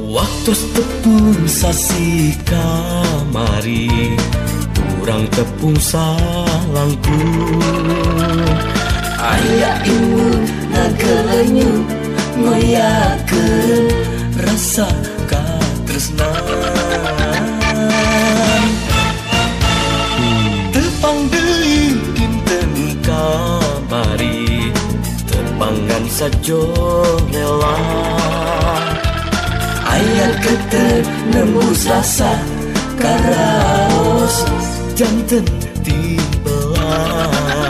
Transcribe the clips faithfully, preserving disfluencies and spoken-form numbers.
Waktu tepung sasi kamari, kurang tepung salangku. Ayah ibu ngagelenyu ngoyakeun Rasa katresnan tepang deui dinten kamari, tepangan sajo rela. Ayah keter nembus rasa karaos janten dibelah.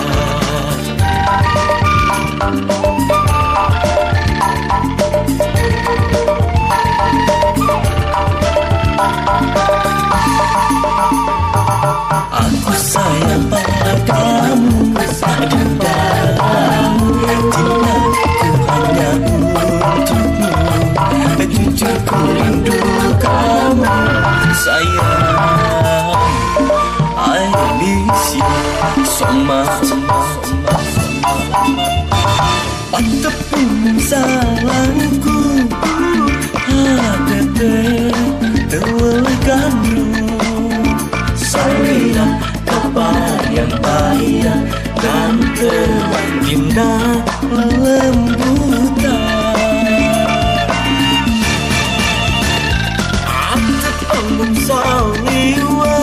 Aku sayang pada kamu, dindamu, cintaku hanya untukmu. Jujur ku rindu kamu sayang, I miss you so much. Pantepung salangku, hadete tewelganmu. Salira kabayang-bayang dan Indah lembutan Atep anggun saliwa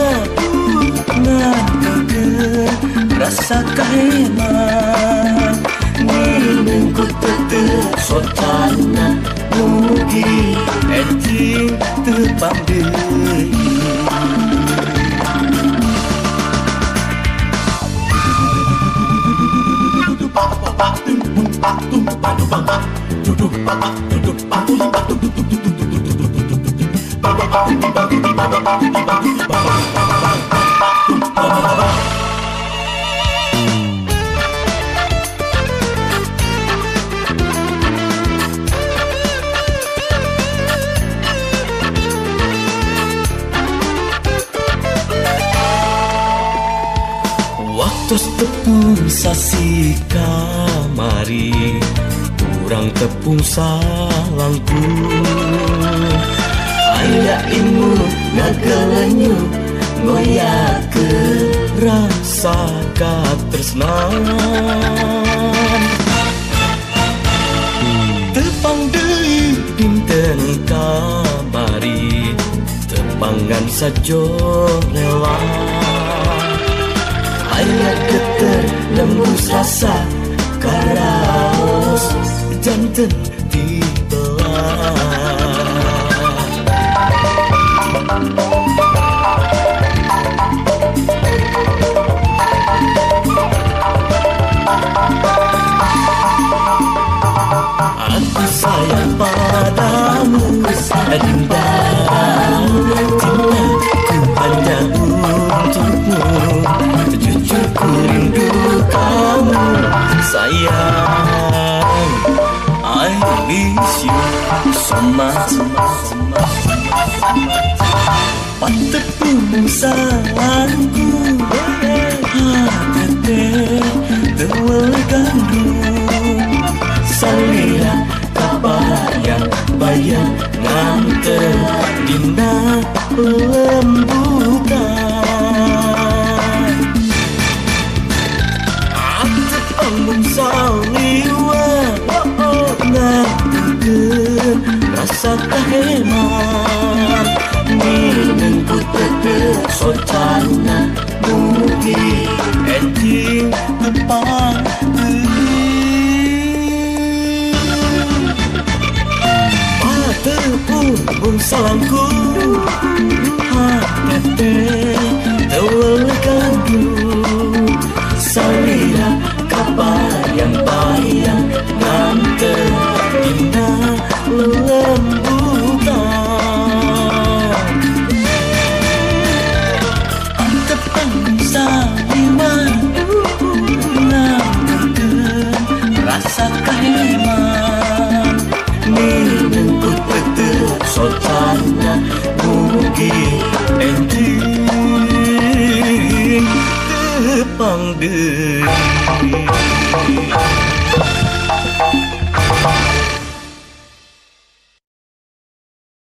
Ngadege rasa kaheman minengku tetep sotana mugi Enjing tepang deui. Waktu tepung sasi kamari, kurang tepung salangku. Ayah ibu ngagelenyu ngoyakeun Rasa katresnan tepang deui dinten kamari, tepangan sajo rela. Ayah keter nembus rasa karaos janten dibelah. Aku sayang padamu, dindamu, cintaku hanya untukmu. Jujur ku rindu kamu sayang, I miss you so much. Pantepung salangku, hadete tewelganmu. Salira kabayang-bayang nganter Dina lembutan Atep anggun saliwa Ngageun rasa kaheman minengku tetep sotana mugi Enjing tepang tepung salangku, hadete tewelganmu. Salira kabayang-bayang nganter Indah lembutan Antep anggun saliwa Ngageun rasa kaheman minengku tetep sotana mugi Enjing tepang deui.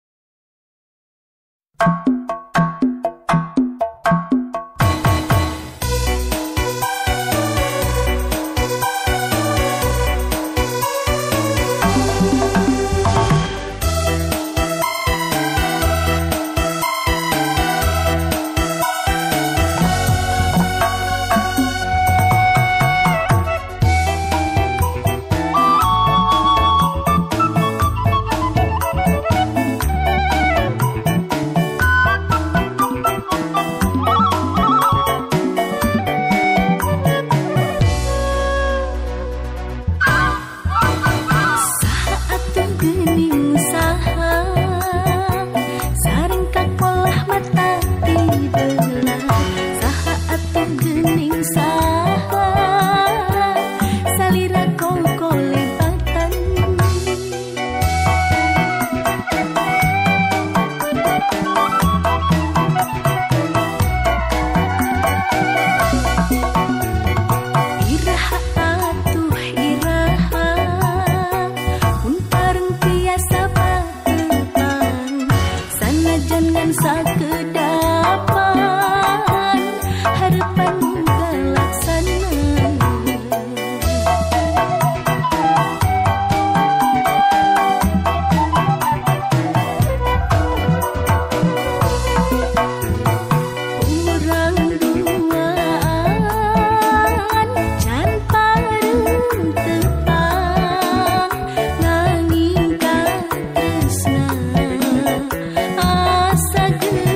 Asa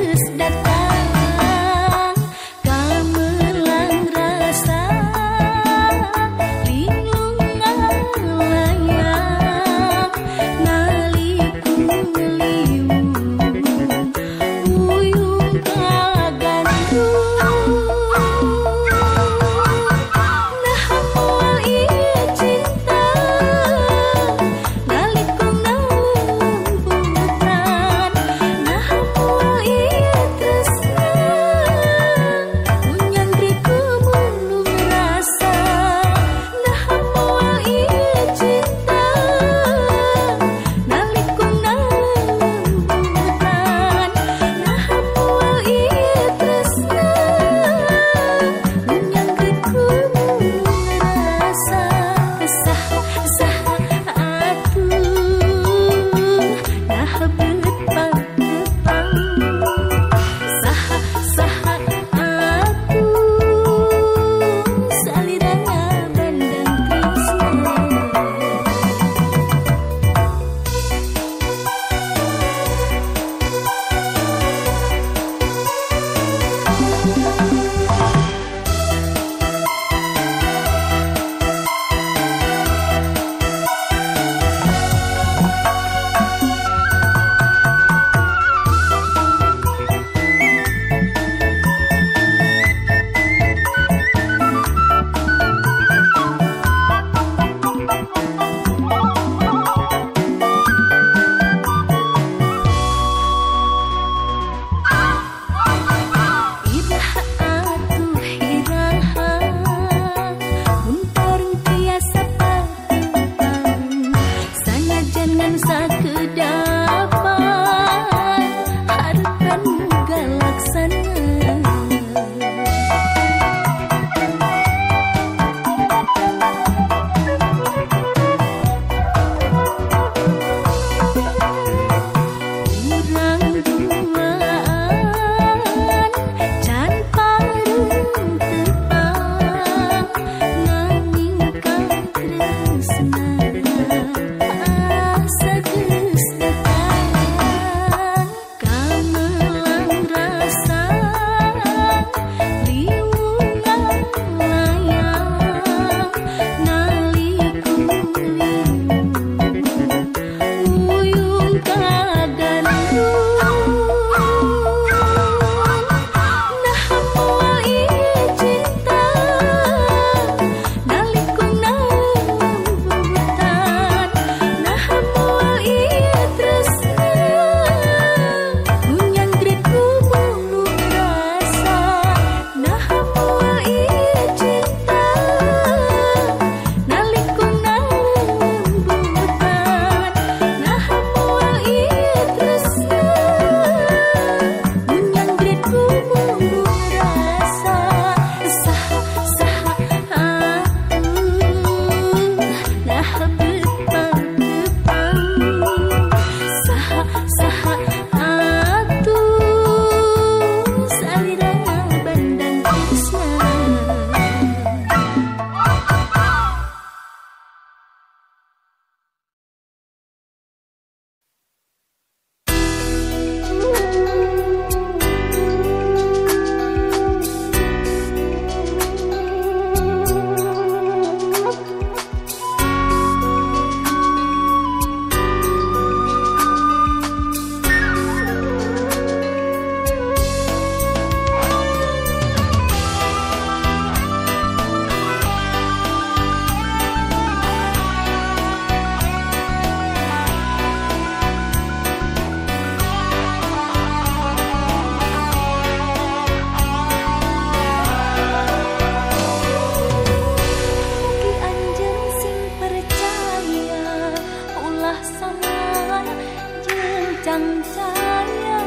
sayang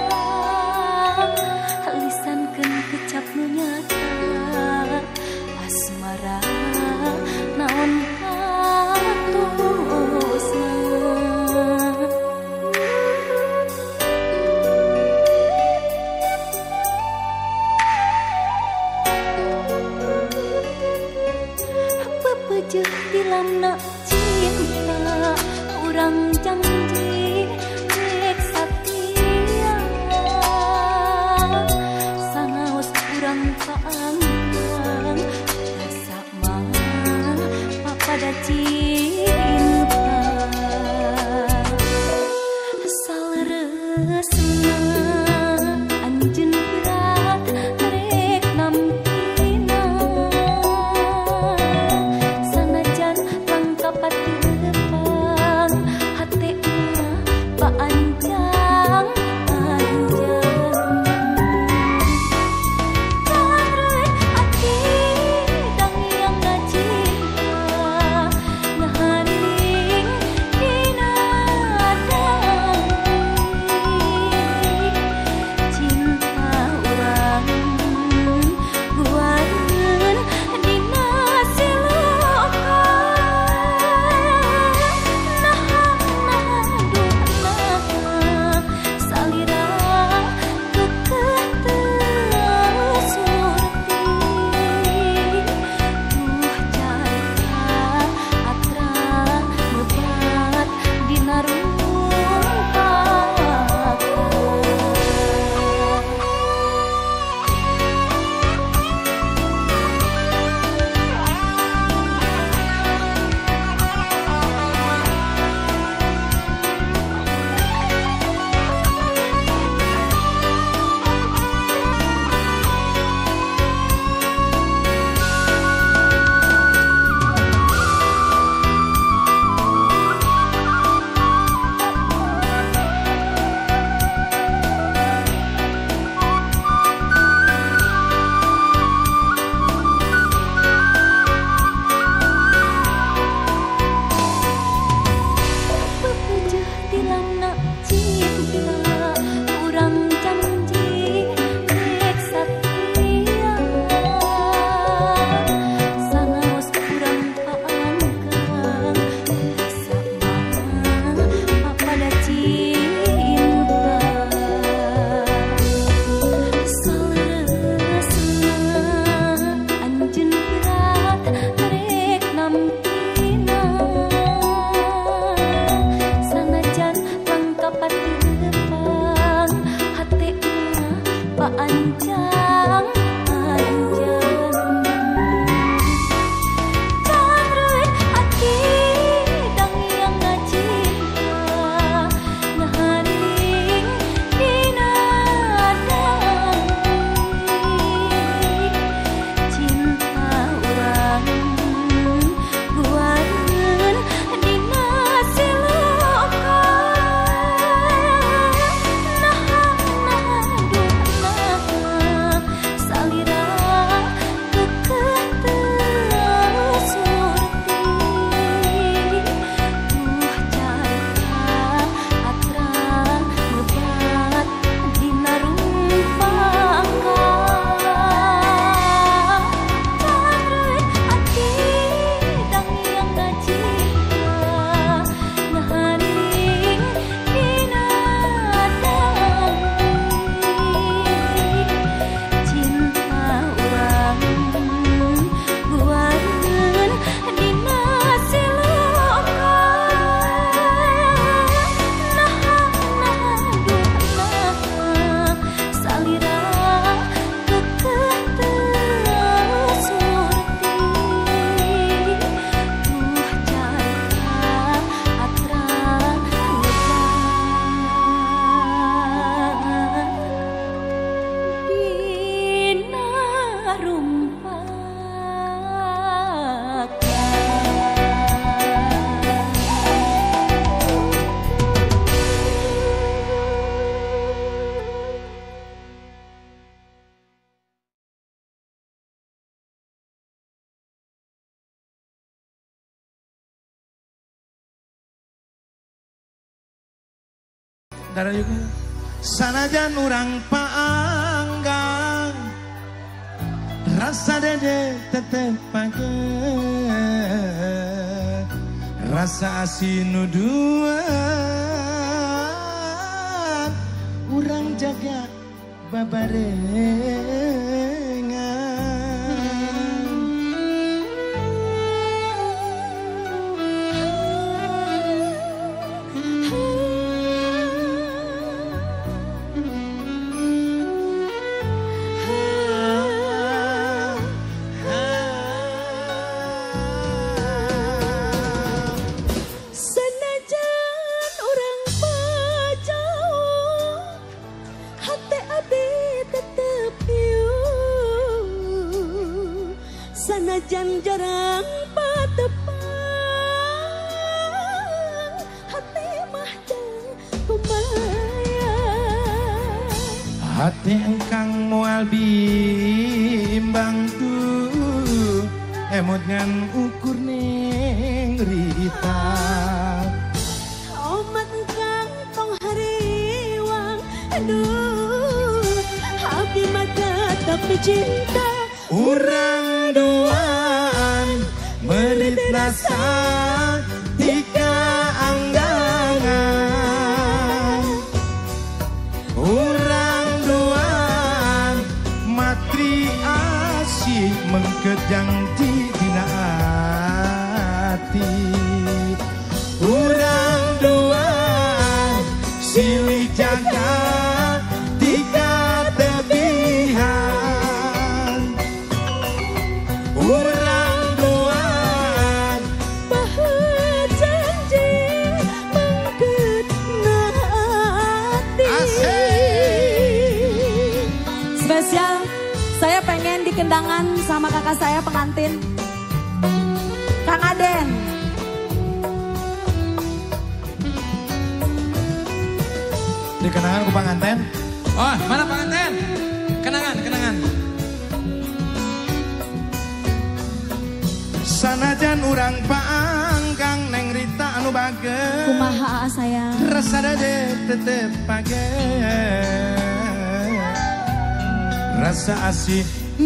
lisankeun kecap nu nyata asmara naon katusna. Pepejeh dilamna cinta urang janji rek satia sanaos urang paangkang rasa mah papada cinta saleresna anjeun berat rek nampina sanajan langkah pateupan hate mah paanjang anjang kareuy ati dangiang na cinta ngaharing dina cinta urang guareun dina siloka nahan duhna salira kekeh teu surti duh carita atra ngebat dina pepejeh dilamna cinta urang janji rek satia sanaos urang paangkang rasa mah papada cinta saleresna anjeun berat rek nampina sanajan langkah pateupan hate mah paanjang anjang kareuy ati dangiang na cinta ngaharing dina cinta urang guareun dina siloka nahan duhna Darah juga. Sanajan urang paanggang rasa dede tetep pake rasa asin nuduan urang jaga babarengan. Sanajan jarang patepang hati mah jang kumbayang. Hati engkang moal bimbang tuh emot ngan ukur neng rita. Omat engkang tong hariwang aduh hati mata tapi cinta urang doan merit rasa tika anggangan. Urang doan matri asih mengkejang di dina hati. Urang doan silih jaga tika tebihan. Urang doan bahwa janji mengkena hati. asik. Spesial, saya pengen dikendangan sama kakak saya pengantin, Kang Aden. Dikenangan ku panganten. Oh, mana pengantin? Kenangan, kenangan. Sanajan urang paanggang neng Rita anu bager. Kumaha sayang. Rasa dede tetep pake rasa asih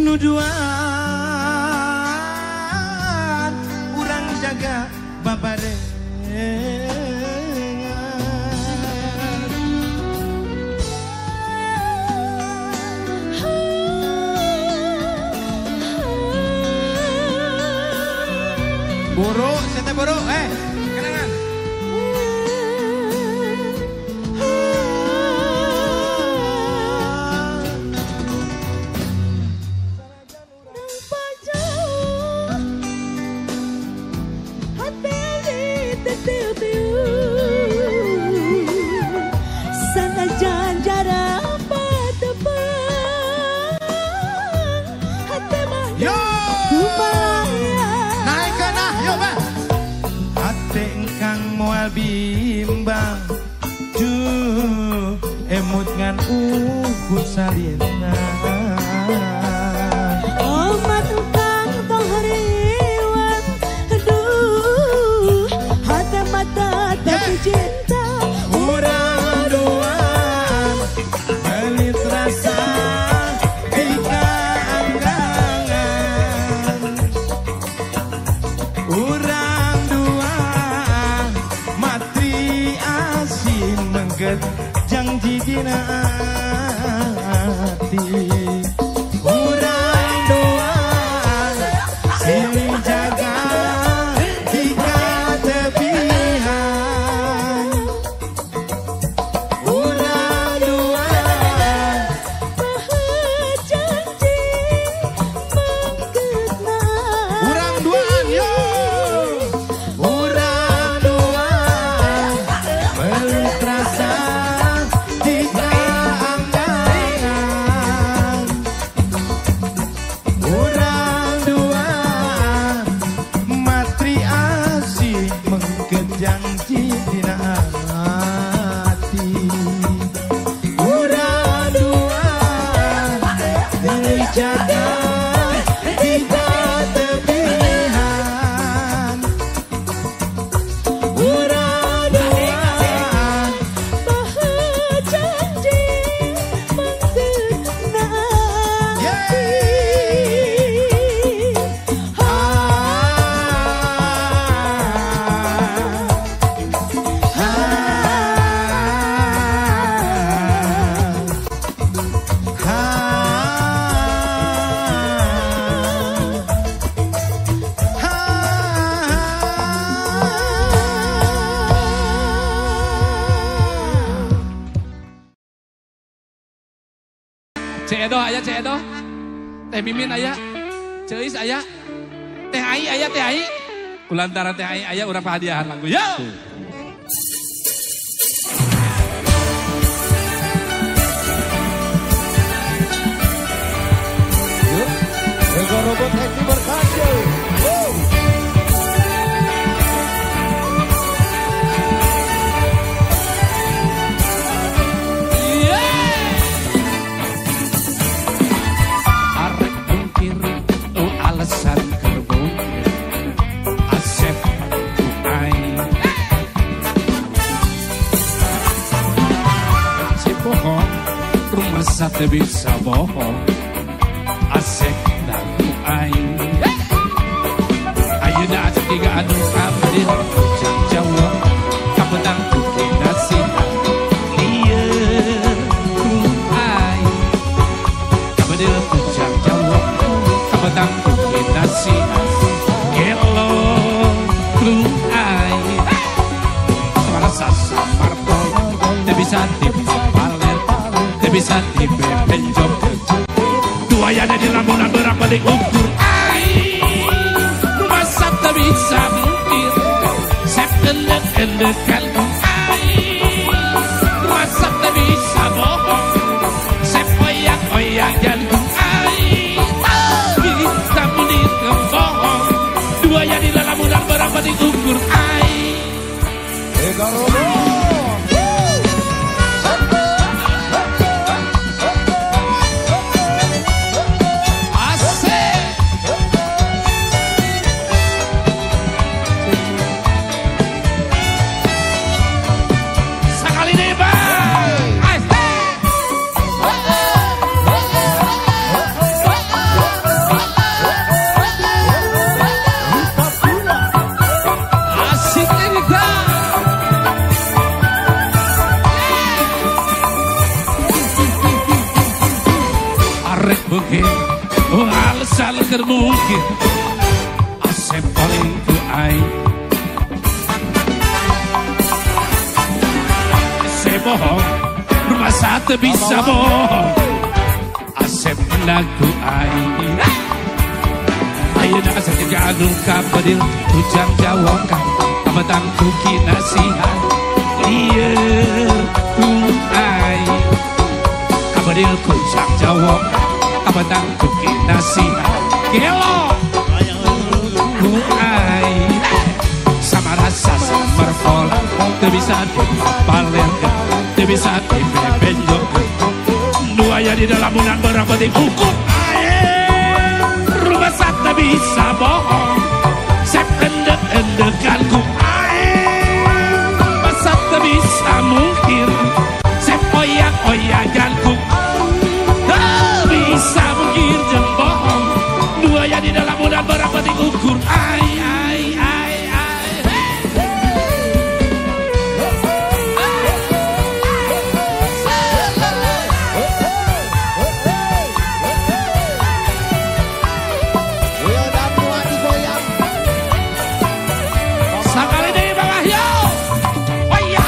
nuduan urang jaga babarengan. Buru, sete buru, eh, kenangan. Sanajan jarang patepang hati mah Yo, kumbayang. naik ke nah, yo bang. Hati engkang moal bimbang, juh emut ngan ukur salina. Omat engkang tong hariwang aduh hati mata tapi cinta. Urang doan melit rasa tika anggangan. Urang doan matri asin mengget janji dina hati. Urang doan silih jaga tika tebihan. Urang doan Bahwa janji mengkena urang doan yo. Urang doan melit rasa tika anggangan. Cek Edo aya, Cek Edo. Teh Mimin aya. Ceis aya. Teh Ai aya, Teh Ai. Kulantaran Teh Ai aya urang pahadiahan lagu. Yo. Ego Robot Happy berkaca. Arek mungkir, oh alasan kerbau. Asep ai. Cek bohong, rumah sate bisa bohong. Asep aing ayeuna atuh tiga anu kabeh jang Jawa kapedang putih nasi lieur ku aing kabeh jang Jawa kapedang putih nasi gelo ku aing rasa samarto teu bisa dipapaler teu bisa dibebenjok ayana di lamunan berapa diukur aing masa tak bisa mungkin sep kendek-kendekan aing masa tak bisa bohong sep oyak-oyakan aing tapi kamu dikebohong dua yang di lamunan berapa diukur aing Ego Robot. Oh alasan mungkin Asep paling ku aing Asep bohong rumah sate bisa bohong Asep lagu aing ayeuna asep janu kabadil ujang Jawa ka kabatang kuki nasihat lieur ku aing kabadil ujang Jawa kabadang kuki nasihat gelo ku aing sama rasa semerkol teu bisa dipapalerkeun teu bisa dibebenjokkeun nu aya di dalam munan berapa diukur aing rumah sate bisa bohong sep endek-endekan ku aing rumah sate bisa mungkir sep oyak-oyakan ku bisa mungkin jeung bohong dua yang di dalam mudah berapa diukur ai ai ai ai sakali di bawah yo oh ya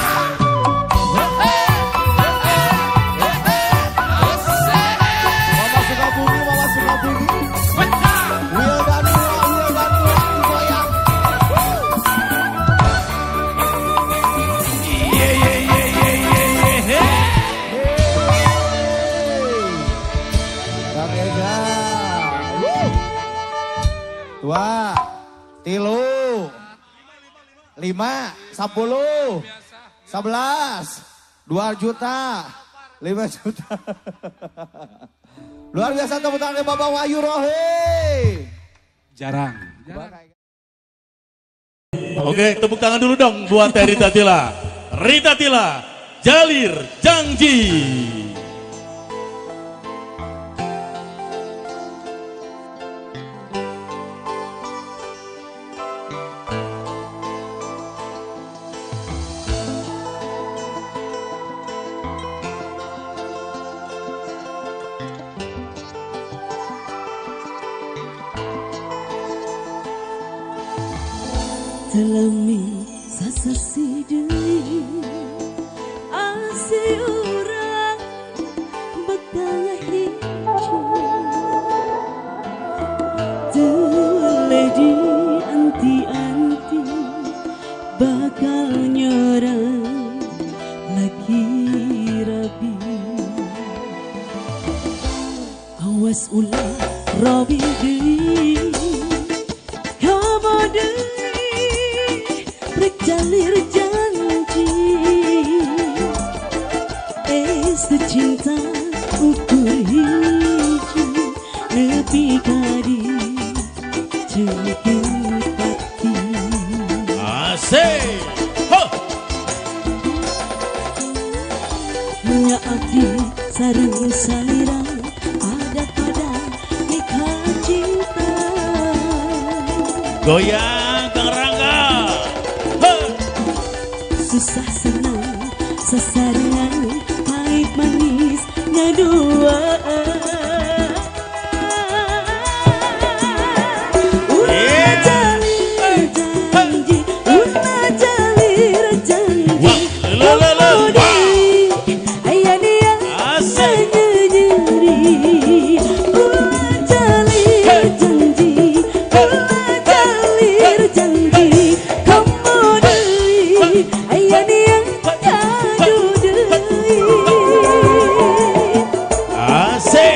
Dua, tilu, lima, sepuluh, sebelas, dua juta, lima juta. Luar biasa tepuk tangan Bapak Wahyu Rohi. jarang, jarang. Oke, tepuk tangan dulu dong buat Teh Rita Tila. Rita Tila, Jalir Janji. Telemi sasasi deui ase urang betang hidup Awas ulah rawi deui kamu deui rek jalir janji es cinta ukur hiji nepi kadi cukup pati Asik. Ho. nya abdi sareng salira adat pada nikah cinta Goyang Kang Rangga. Ho. susah senang sesarengan pahit manis ngadua ulah jalir janji ulah jalir janji Wah, la la la. Wah. aya dia Asik. nyeri ulah jalir janji ulah jalir janji kamu deui aya dia kadu deui Asik.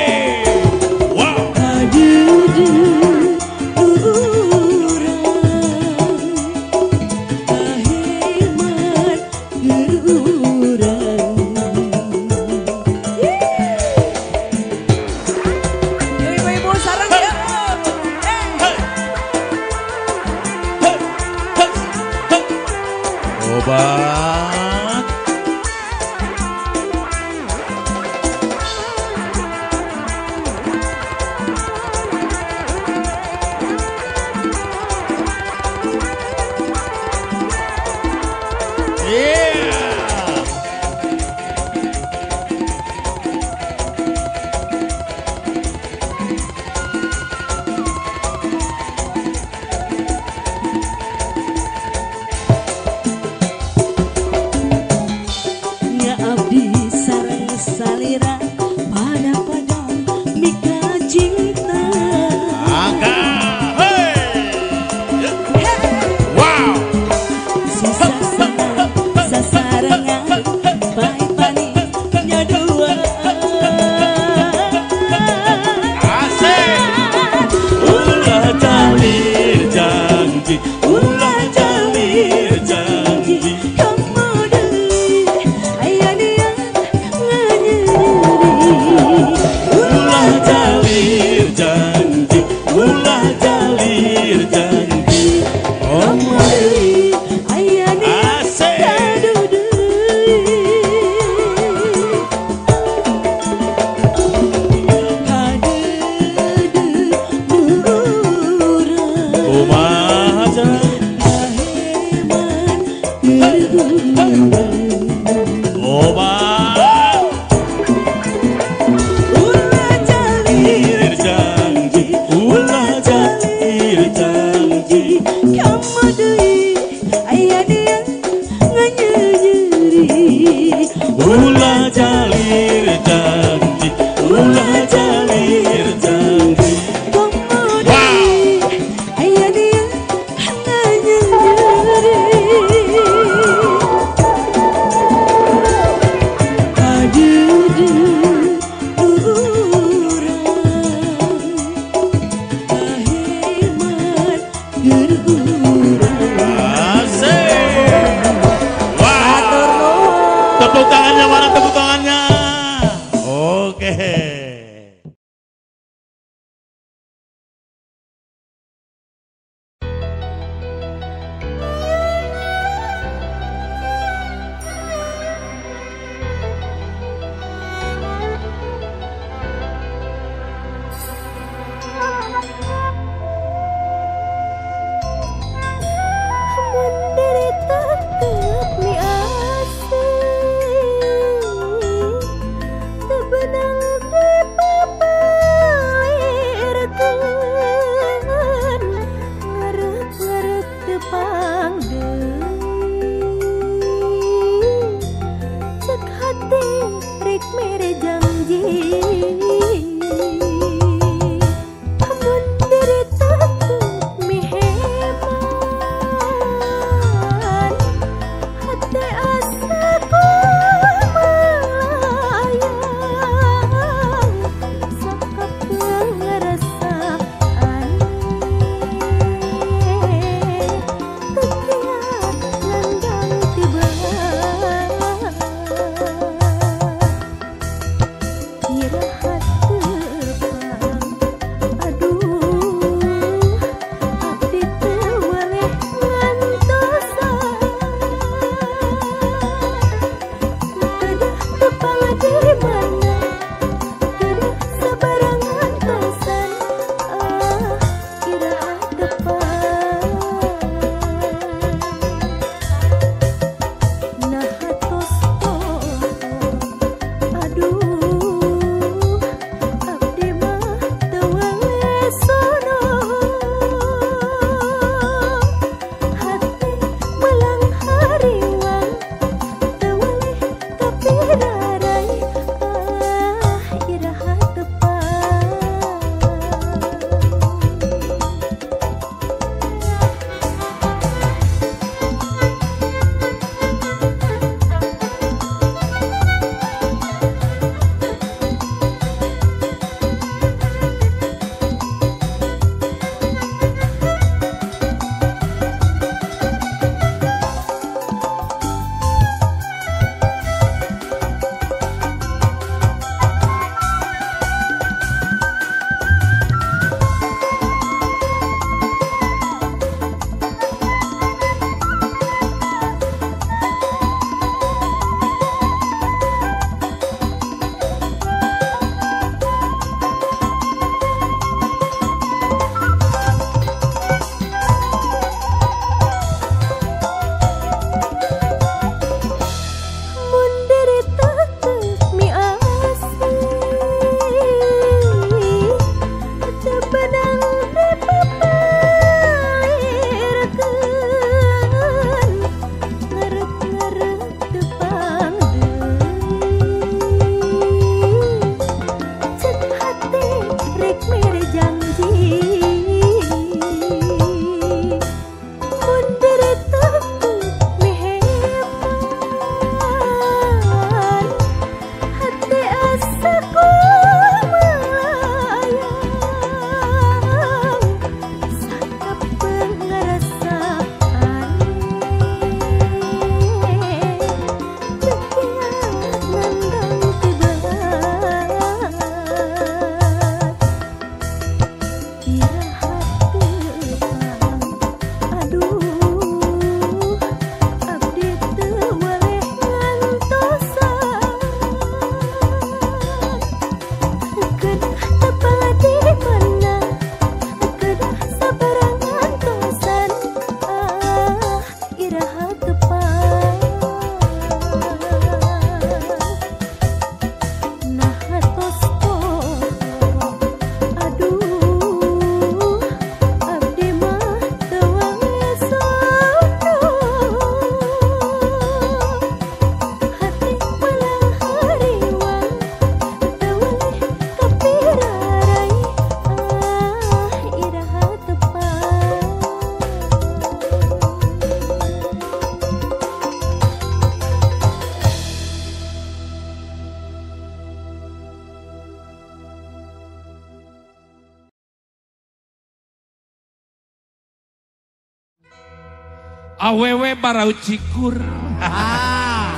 awewe barau cikur. Ah.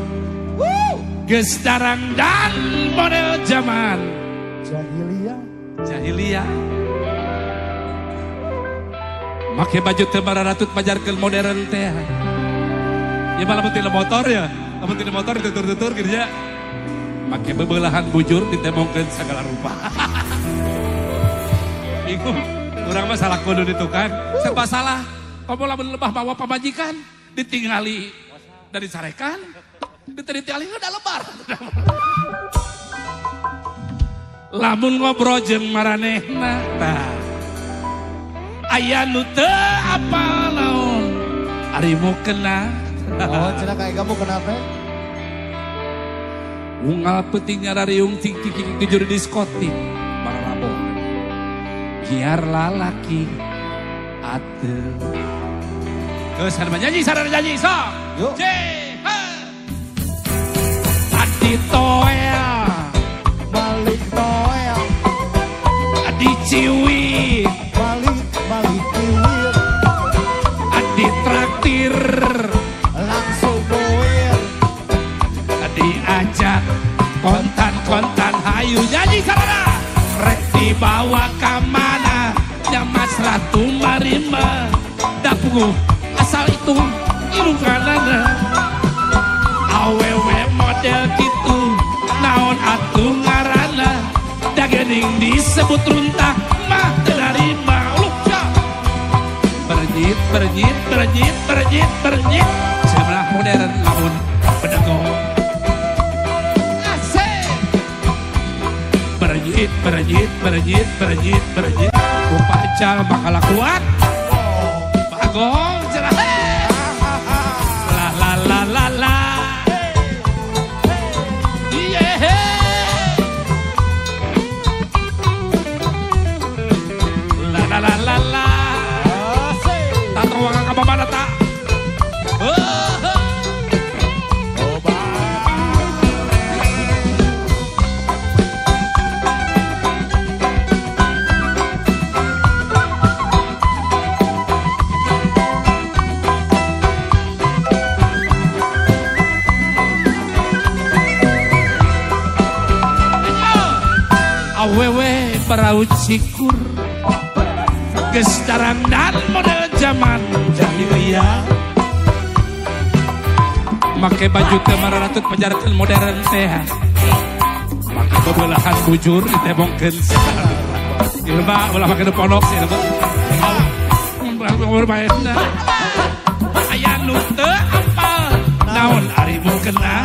Geus darang dan model zaman Jahiliyah. jahiliyah. Make baju teu mararatut pajarkeun modern teh. Ya malah mun tina motor ya, lamun tina motor tutur-tutur kieu nya. Make bebelahan bujur ditemongkeun sagala rupa. Bingung. Urang mah salah kudu itu kan. Serba salah. Kamu lamun lebah bawa pamajikan ditingali dari sarekan. Ditingali udah lebar. Lamun ngobrol jeung maranehna tah. Aya nu teu apal naon ari mu kena. Oh, cenah kayak kamu kenapa? Unggal peuting nyarariung cing cing tujur diskotik mararabo. Biar lalaki ateu. Geus sareng nyanyi sareng nyanyi sok. Yuk. J ha. Adi toel, Balik Noel, adi ciwit, balik balik kiwir, adi traktir, langsung boer. diajak kontan-kontan hayu nyanyi sarana rek dibawa ka mana nyamas ratu marima dapugu asal itu ilunganana awewe model gitu naon atuh ngaranna dagening disebut runtah mah terima ulukca bernyit bernyit bernyit bernyit bernyit sebelah modern lamun pedagog berjit, berjit, berjit, berjit, berjit. Rupacal bakal kuat. Bagong cerah. La la la la la. Yeah. La la la la la. Tak tahu orang apa mana tak. Awewe peraut cikur geus darang dan model zaman jahiliyah make baju teu mararatut pajarkeun modern teh make bebelahan bujur ditemongkeun ieu mah ulah make pondok sih mah bermainna aya nu teu apal naon ari mu kena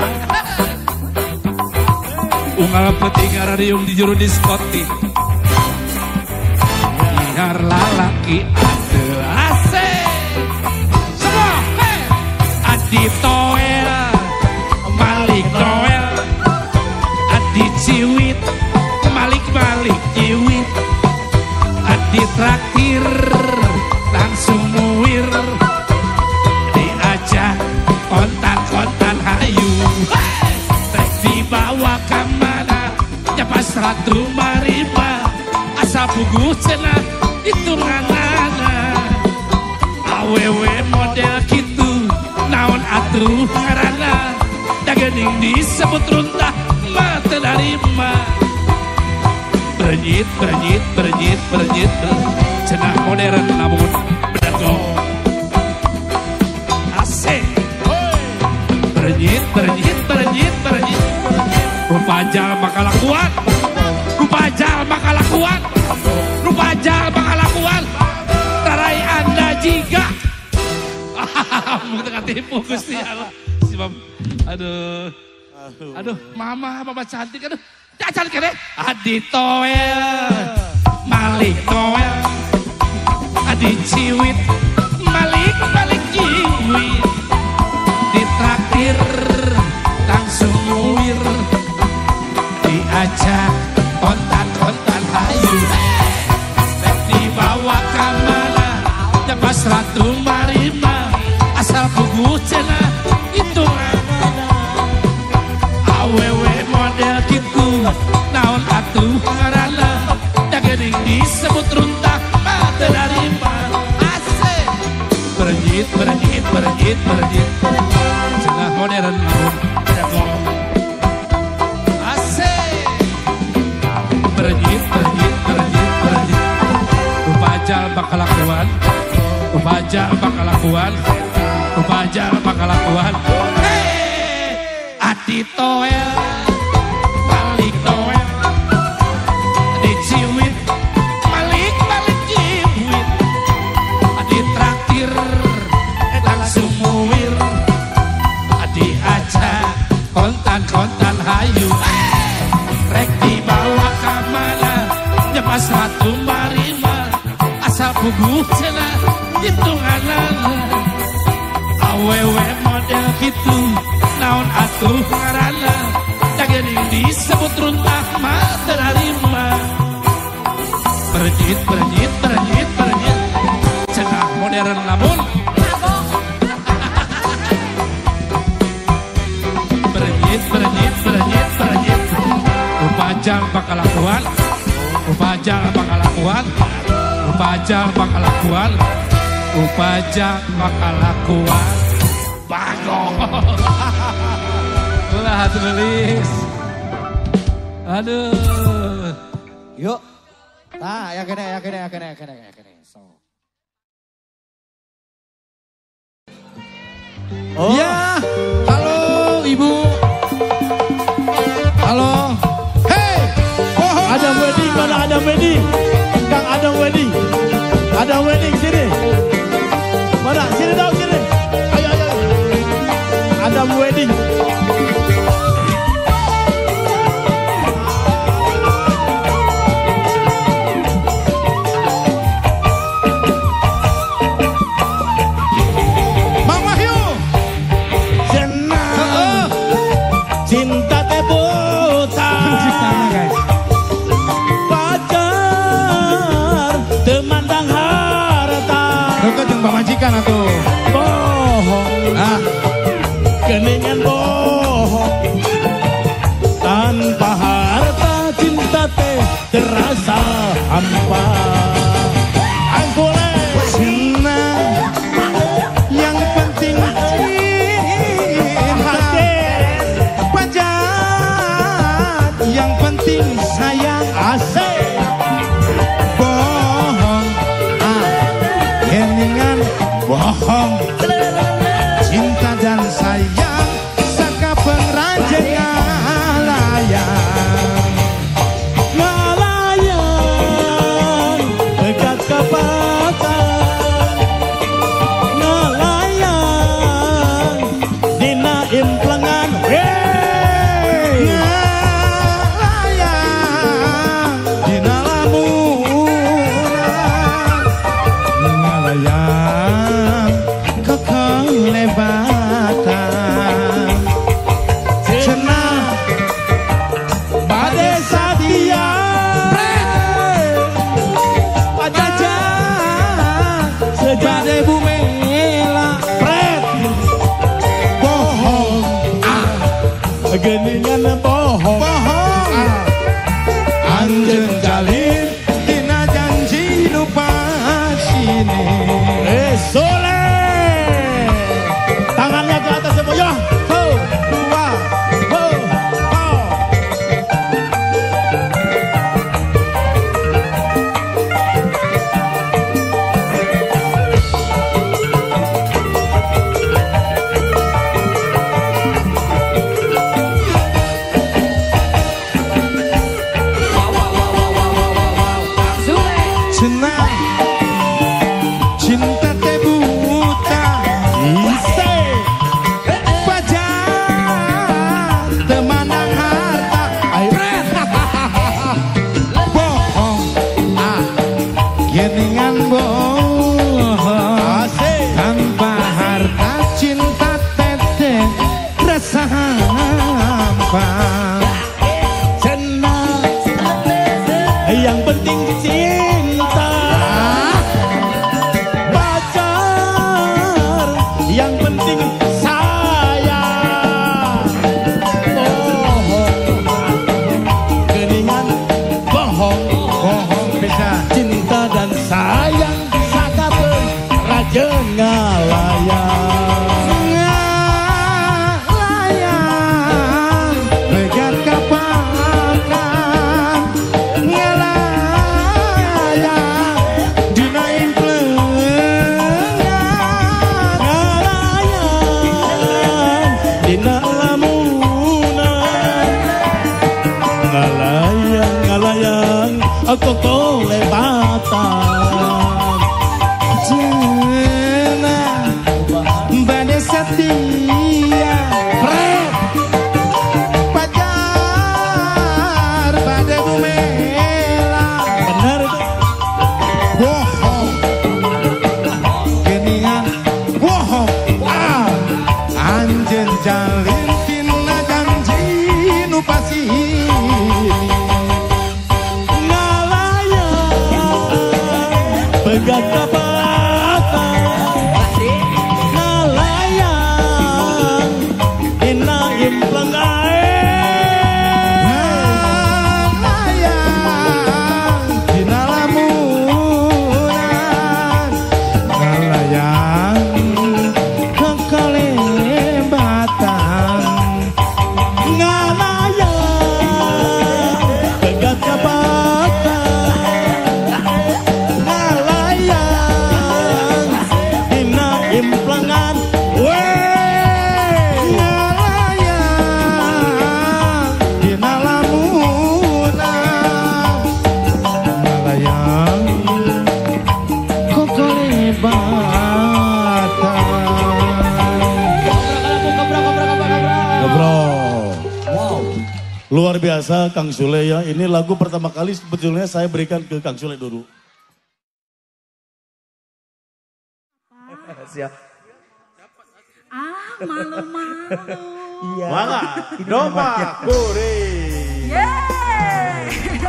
unggal peuting arariung di juru diskotik biar lalaki ateu asik semua hey. Adi toel malik toel adi ciwit malik malik ciwit adi traktir langsung muwir diajak kontan-kontan hayu hey. Rek dibawa ka pas ratu marima asa puguh cenah hitunganana awewe model gitu naon atuh ngaranna dagening disebut runtah mah teu narima bernyit bernyit bernyit bernyit cenah modern namun bedago asik bernyit bernyit bernyit bernyit rupa jal makalah kuat rupa jal makalah kuat rupa jal makalah kuat tarai anda jika mungkin tipu Gusti Allah si Bam aduh aduh mama mama cantik aduh cantik deh adi toel malik toel adi ciwit malik malik ciwit ditraktir langsung muwir diajak kontan-kontan hayu dibawa ke mana pas ratu marima asal puguh cenah itu awewe model gitu naon atuh ngaranna dagening disebut runtah mah teu narima asik bernyit bernyit Rupaja makalakuan, rupaja makalakuan. Hei, ati toel, balik toel, diciwit, balik balik ciwit, adi traktir, langsung muwir, adi aja kontan kontan hayu, rek dibawa kamana, nyepas ratu marima, asa puguh cina. Hitunganan awewe model gitu naon atuh ngarana dagening disebut runtah mah terarima berjit berjit berjit berjit cenah modern lamun berjit berjit berjit berjit rupajang bakalakuan rupajang bakalakuan rupajang bakalakuan Rupaja makalakuan bagong ulah tulis aduh Yuk. Nah, ya kene ya kene ya kene ya kene ya kene. So. Oh. Ya, halo Ibu. Halo. Hey. Oh, Adam wedding, mana Adam wedding? Kang Adam wedding. Adam wedding sini. Mana? Sini dong, sini. Ayo, ayo. Adam wedding. Bang Wahyu. Senang. Cinta teh buta. Pacar temandang harta. Dekat jeung pamajikan atuh. Bohong. Ah, Keningan bohong. Tanpa harta cinta teh terasa hampa. Angkule senang. Yang penting cinta. Pacar. Yang penting sayang. asik. Bohong. Ah, keningan bohong. Cinta dan sayang sakapeng ranjengan layang. Nelayan dekat kapatan. Nelayan dina implengan. Wey. Ngalayang dina lamunan. Ngalayang kekelebatan. Cenah Bade Satia aja sejade bumela Pret bohong. Geningan bohong. Bohong. Anjeun jalin dina janji nu pasini. Eh soleh. Tangannya ke atas semuanya. Ho, dua, ho, ho. Cenah cinta teh buta. Ise. Pacar temandang harta. Pret. Bohong. Ah, geningan bohong. Asik. Tanpa harta cinta teteh rasa hampa. Senang. Yang penting cinta. Pacar. Yang penting sayang. Bohong. Geningan bohong. Bohong bisa. Cinta dan sayang sakapeung rajeng ngalayang. Ngalayang begat kapakan. Ngalayang ngalayang ngalayang aku kolebatan Jena badai setia pacar badai gumela benar itu bohong geningan bohong ah anjen jalin tina janji nu pasti pegat kapatan ngalayang dina implang ngalayang dina lamunan ngalayang kekelebatan ngalayang pegat kapatan implangan weh ngalayang dina lamunan ngalayang kokolebatan Bro. Wow. Luar biasa Kang Sule ya. Ini lagu pertama kali sebetulnya saya berikan ke Kang Sule dulu. Siap. Ah, malu-malu. Iya. Mana? Domba Kuri. Yeay.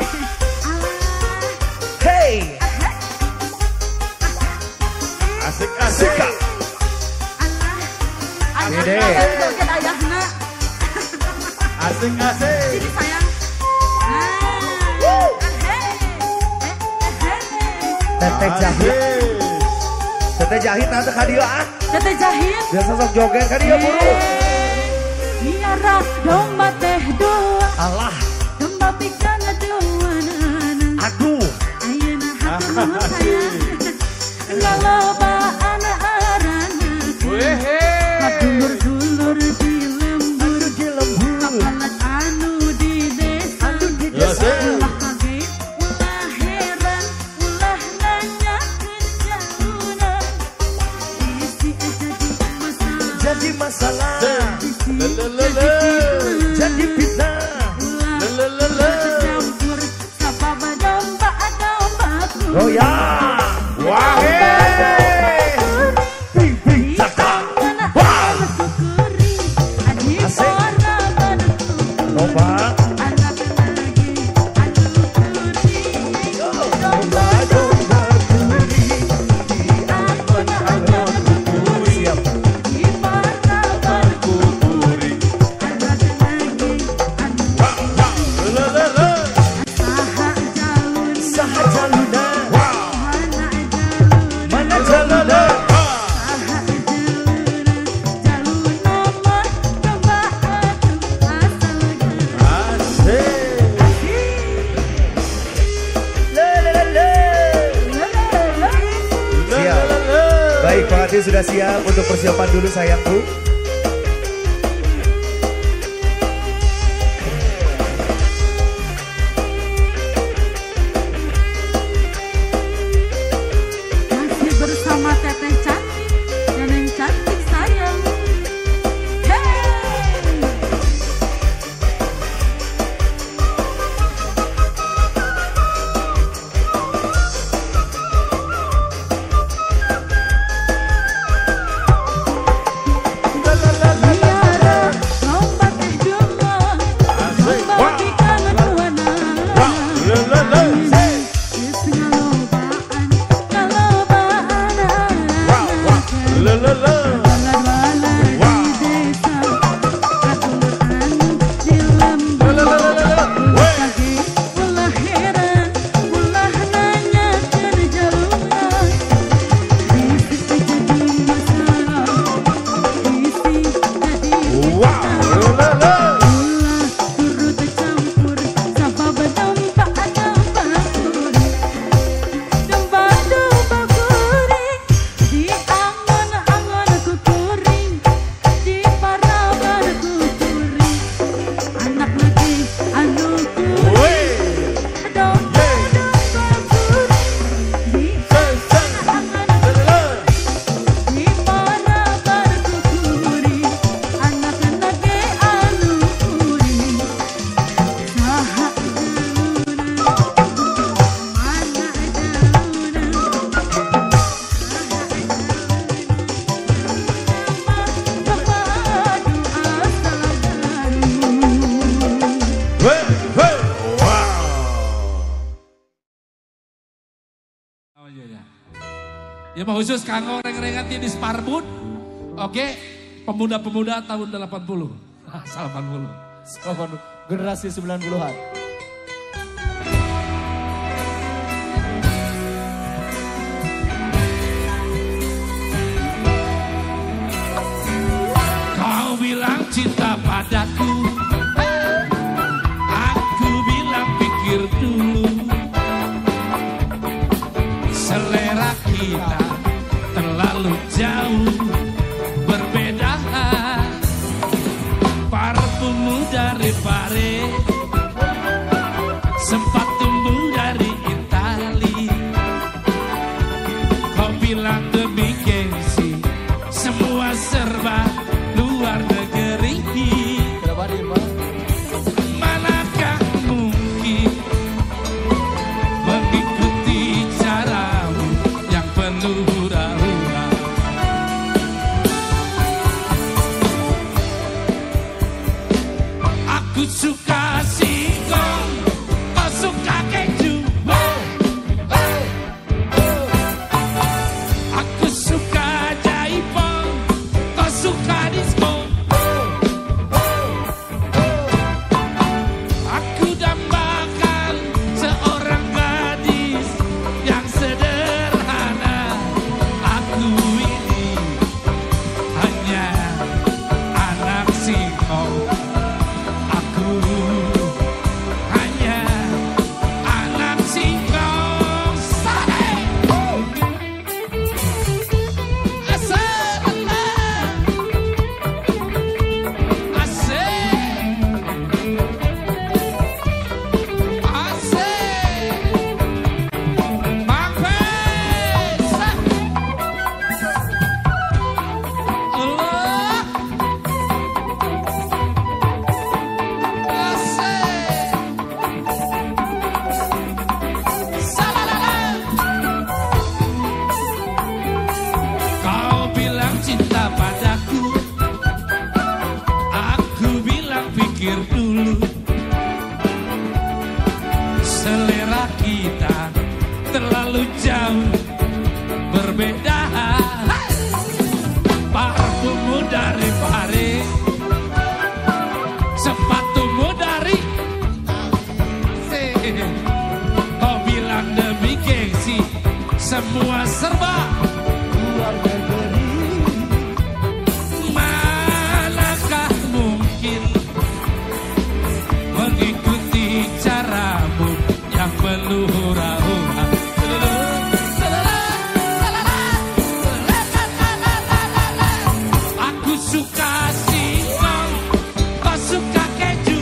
Hey. Asik-asik. Gede. Joget ayahna. Asik-asik. Sini sayang. Nah. Hey. Teteh jahit. Teteh jahit nanti kadia ah. Teteh jahit. Biasa sok joget kadia buru. Miara domba teh doa. Allah. Domba pikir doa. Aduh. Ayeuna hati mama sayang. Ngalobaan arana. Wehe. Dulur-dulur di lembur. Di lembur. Kapalat anu di desa. Anu di desa. Ulah kaget, ulah heran, ulah nanya kejalunan. Isi jadi masalah. Jadi masalah. Jadi fitnah. Campur sapa domba domba. Oh ya. Wah. Ping ping cakap. Domba. Domba domba kuri. Siap. Saha jaluna. Mana jaluna? Siap. Baik, Pak Adi sudah siap untuk persiapan dulu sayangku. Masih bersama Teteh cantik, Neneng cantik sayang. Hey! hey, wow. Oh iya ya. Ya mau khusus kanggo reng-rengan di Sparbud. Oke, pemuda-pemuda tahun delapan puluh. delapan puluh. Generasi sembilan puluhan. Kau bilang cinta padaku, aku bilang pikir dulu. Selera kita terlalu jauh, berbeda. Parfummu dari Paris, sepatumu dari Itali. Kau bilang demi gengsi, semua serba luar negeri. Manakah mungkin mengikuti caramu yang penuh hura-hura. Aku suka singkong, kau suka keju. Aku suka jaipong, kau suka disco. Aku dambakan seorang gadis yang sederhana. Aku ini hanya anak singkong. Aku hanya anak singkong. Sare! Asal Kau bilang cinta padaku, aku bilang pikir dulu. Selera kita terlalu jauh, berbeda. Parfummu dari Paris, sepatumu dari kau bilang demi gengsi, semua serba luar negeri. Manakah mungkin mengikuti caramu yang penuh hura-hura. Aku suka singkong, kau suka keju.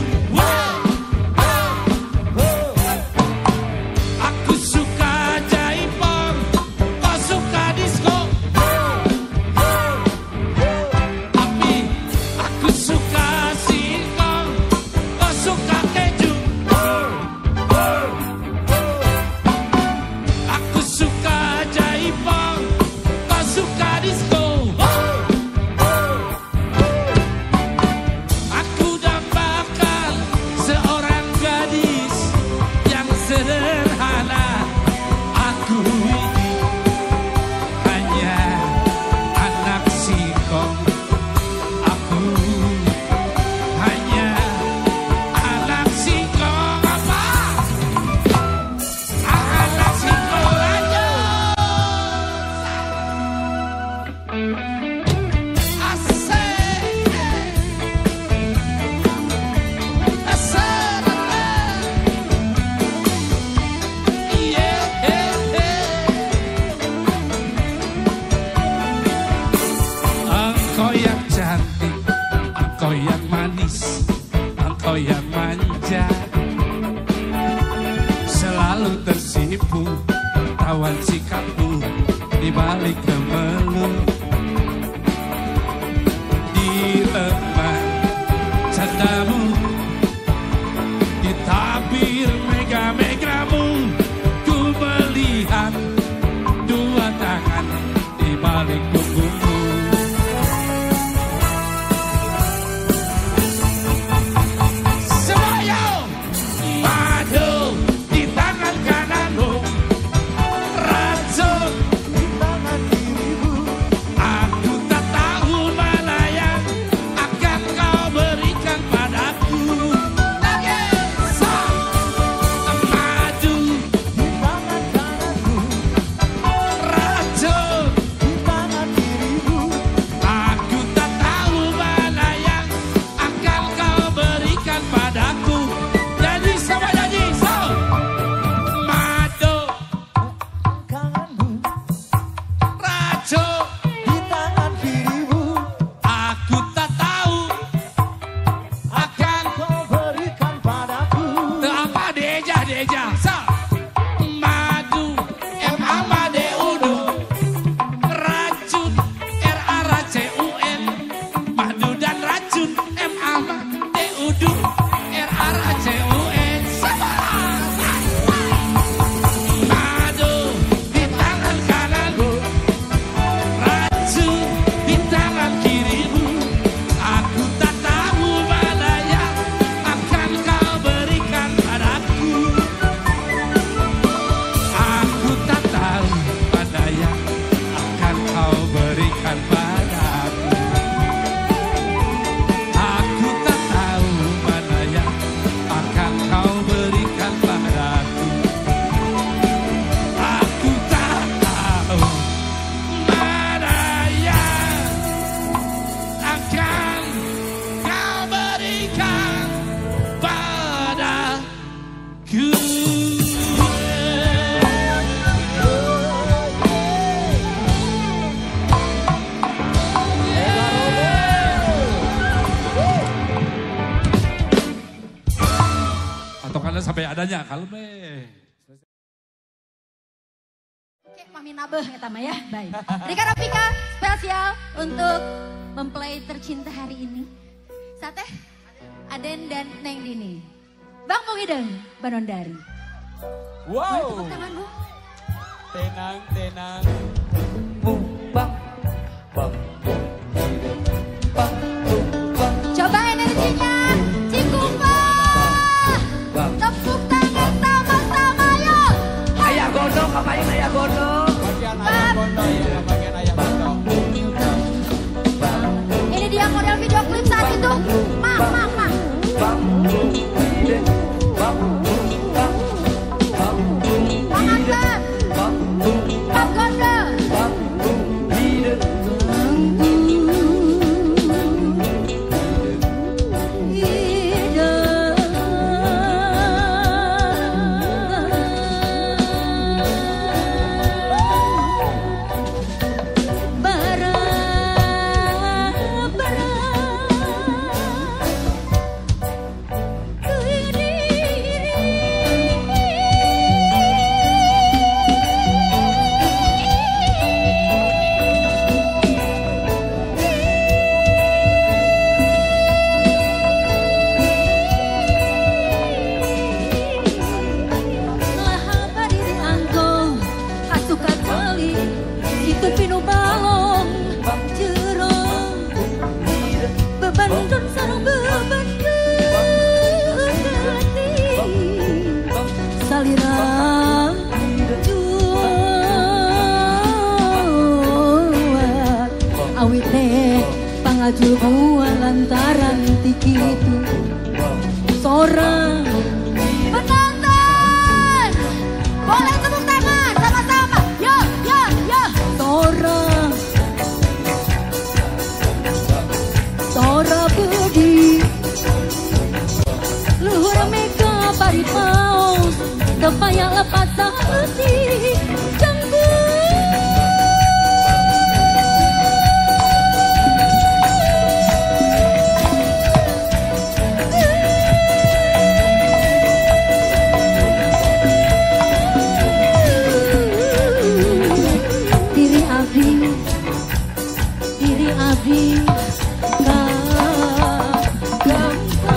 Aku suka jaipong, kau suka disco. Tapi aku suka singkong, kau suka keju. Aku suka jaipong, kau suka disco. Aku dambakan seorang gadis yang sederhana. Aku ini hanya anak singkong. Aku hanya anak singkong. Apa? Anak singkong aja. Asik. Asik. Yeah, yeah, yeah. Engkau yang cantik, engkau yang manis, engkau yang manja. Selalu tersipu tawan sikapmu di balik kemelut. Di lemah candamu, di tabir mega-megamu, ku melihat dua tangan di balik punggungmu. Semuanya Adeja, sa. Madu, M A M A D U D U. Racun, R A R C U N. Madu dan racun, M A M A D U D U. R A R C U N. Madu di tangan kananmu, racun di tangan kirimu. Aku tak tahu mana yang akan kau berikan padaku. Aku tak tahu mana yang akan kau berikan padaku. Aku tak tahu mana yang akan kau berikan padaku. Aku tak tahu mana yang akan kau berikan padaku. Atau karena sampai adanya kalau be. Oke, Mami Nabeh ya Tama ya, baik. Rika Rafika spesial untuk mempelai tercinta hari ini. Sate, Aden dan Neng Dini. Bang Muhideng, Banondari. Wow. Tepuk tangan Bu. Tenang, tenang. Bum, bang, bang. Coba energinya, Cikupa. Tepuk tangan sama-sama yuk. Ayah gondong, ngapain ayah gondong? Bagian ayah gondong ya, bagian ayah gondong. Ini dia model video klip saat itu. Ma, ma, ma. Bang Anton, Bang Gondo. Pangajul gua lantaran tiki itu seorang Penonton, boleh tepuk tangan sama-sama. Yo, yo, yo. seorang seorang budi luhur mega paripaus tepaya lepas hati jangku. Diri abdi gampang.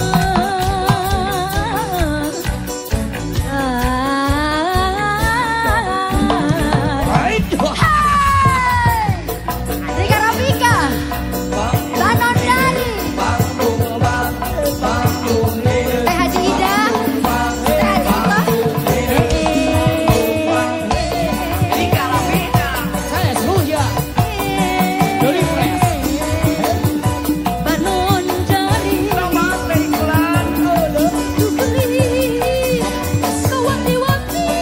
Rika Rafika, Banondari, Teh Haji Ida, Teh Haji Ito. Rika Rafika, saya Surya. Dari Fresh. Banondari Nama iklan dulu. dibeli kawanti-wanti.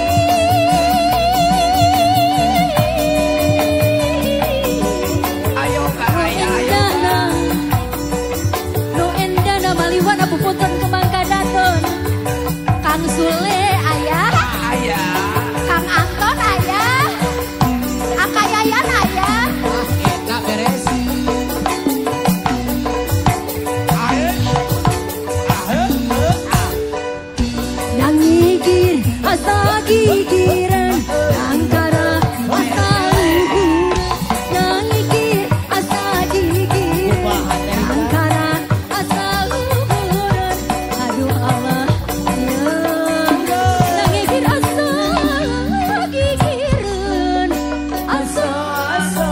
Ayo karaya, ayo. Endana no endana maliwana puputan kemangka daton. Kang Sule ayah, Ayah. Kang Anton ayah, Aka Yayan ayah. Kita beresi. Ayo. Ayo. yang ngigir asa gigiran angkara asa luhur nangikir asa gigiran angkara asa luhur aduh Allah nangikir asa gigiran asa asa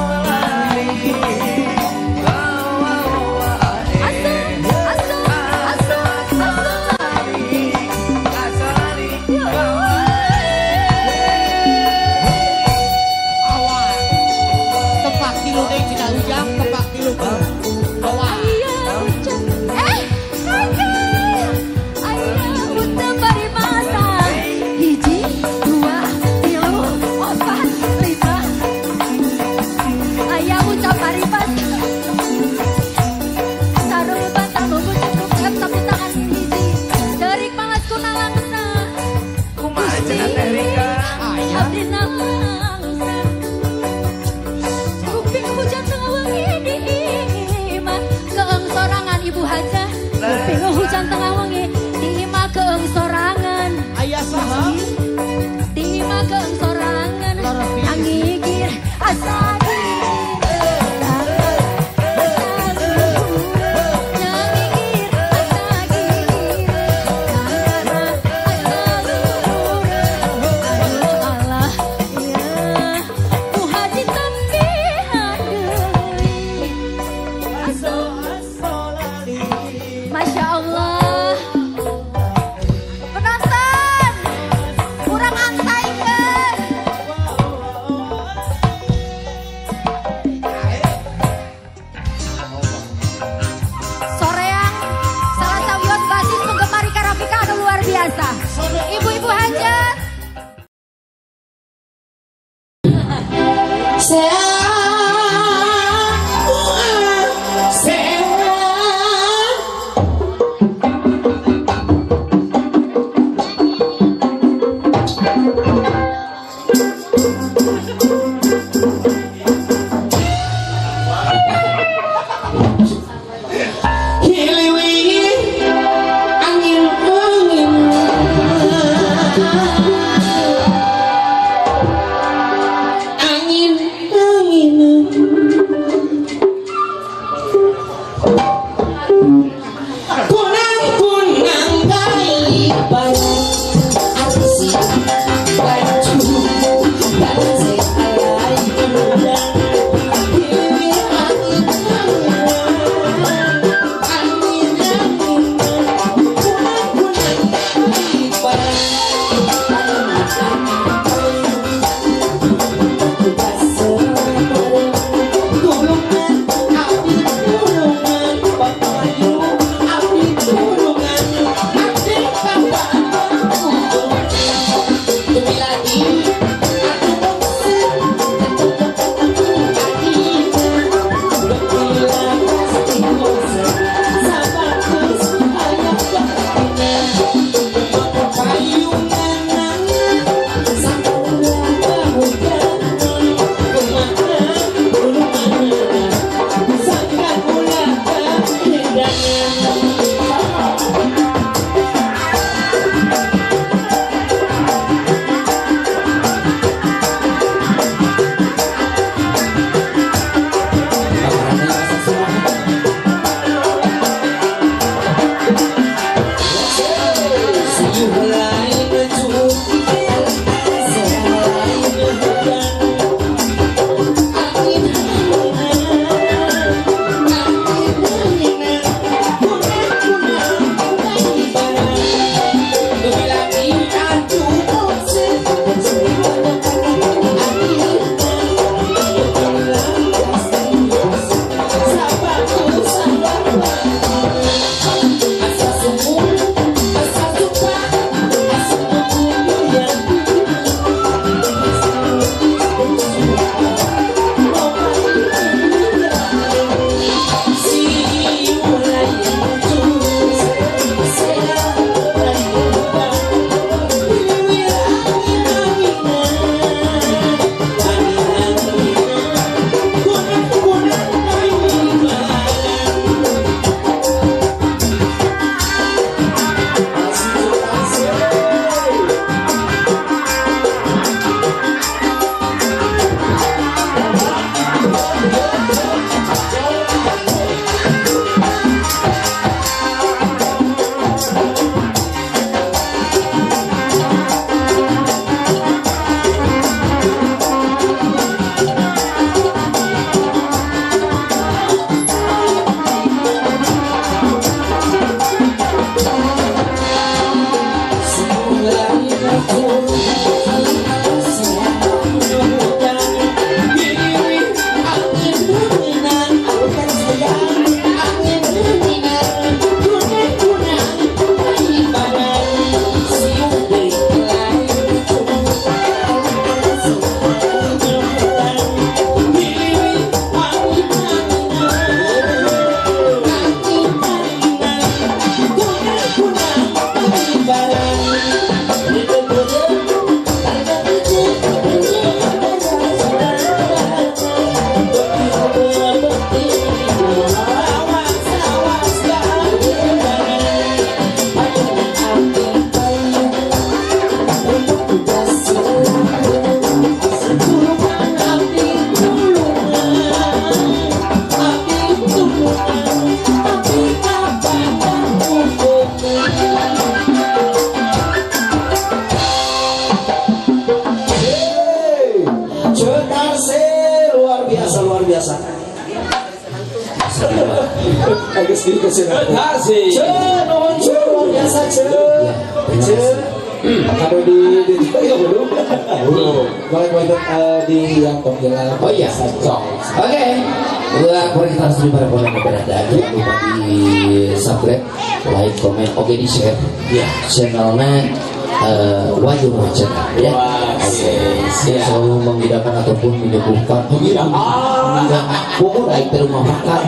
Agak sedikit kesini. Kasih. Cek, nomor cek luar biasa cek. Cek. Kalau di di ya belum. Belum. Boleh-boleh di yang panggilan. Oh iya, cok. Oke. Udah, kalau kita harus terima reponan berada jangan lupa di subscribe, like, komen, oke di share. Ya, channelnya Wahyu Channel ya. Saya selalu mengidamkan ataupun menyembuhkan mengidamkan pokok dari rumah makan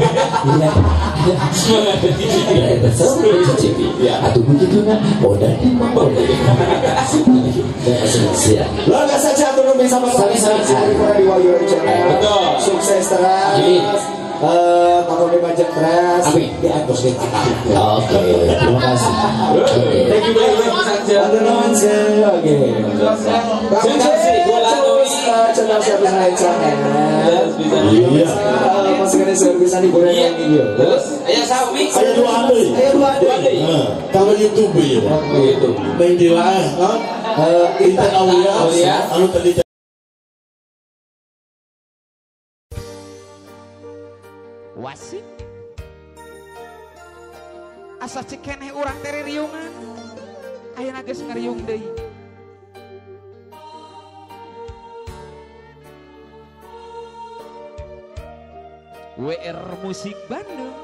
ya ya atau begitu nah udah boleh luar biasa saja turun bersama kami sehari pernah di Wahyu Channel. Betul, sukses terus. Kalau di budget terus di atas di oke, terima kasih. Thank you very much saja. Oke. Terima kasih. Channel service lain channel. Iya. Masih ada service di boleh yang video. Terus ayah sapi. Ayah dua ada. Ayah dua ada. Kalau YouTube ya. YouTube. Main di lah. Kita awalnya. Anu tadi. Wasik asa cekeneh urang tere riungan ayeuna geus ngariung deui W R Musik Bandung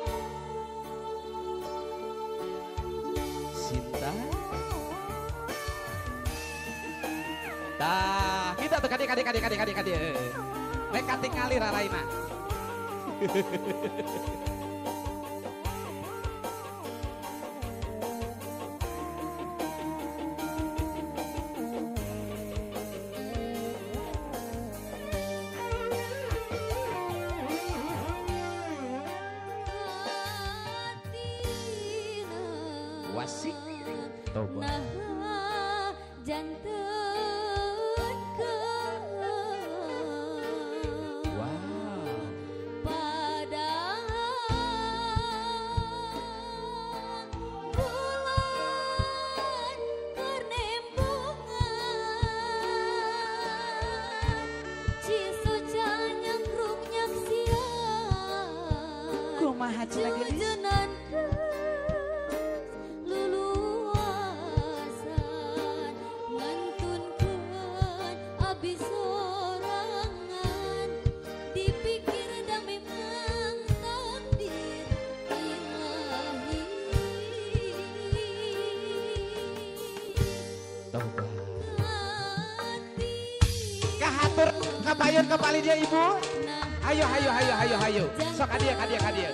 Sinta tah kita tuh kade kade kade kade kade kade rek katingali raraina Wasik toba janten kabayun kepali dia ibu. Ayo ayo ayo ayo ayo. Sok kadia kadia kadia.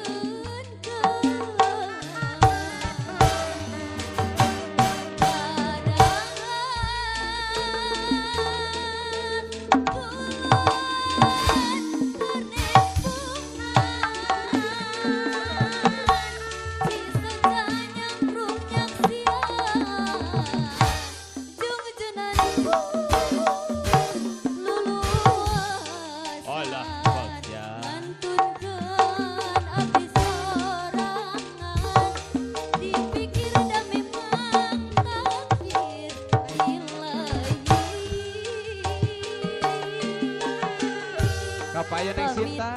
Kapayan yang cinta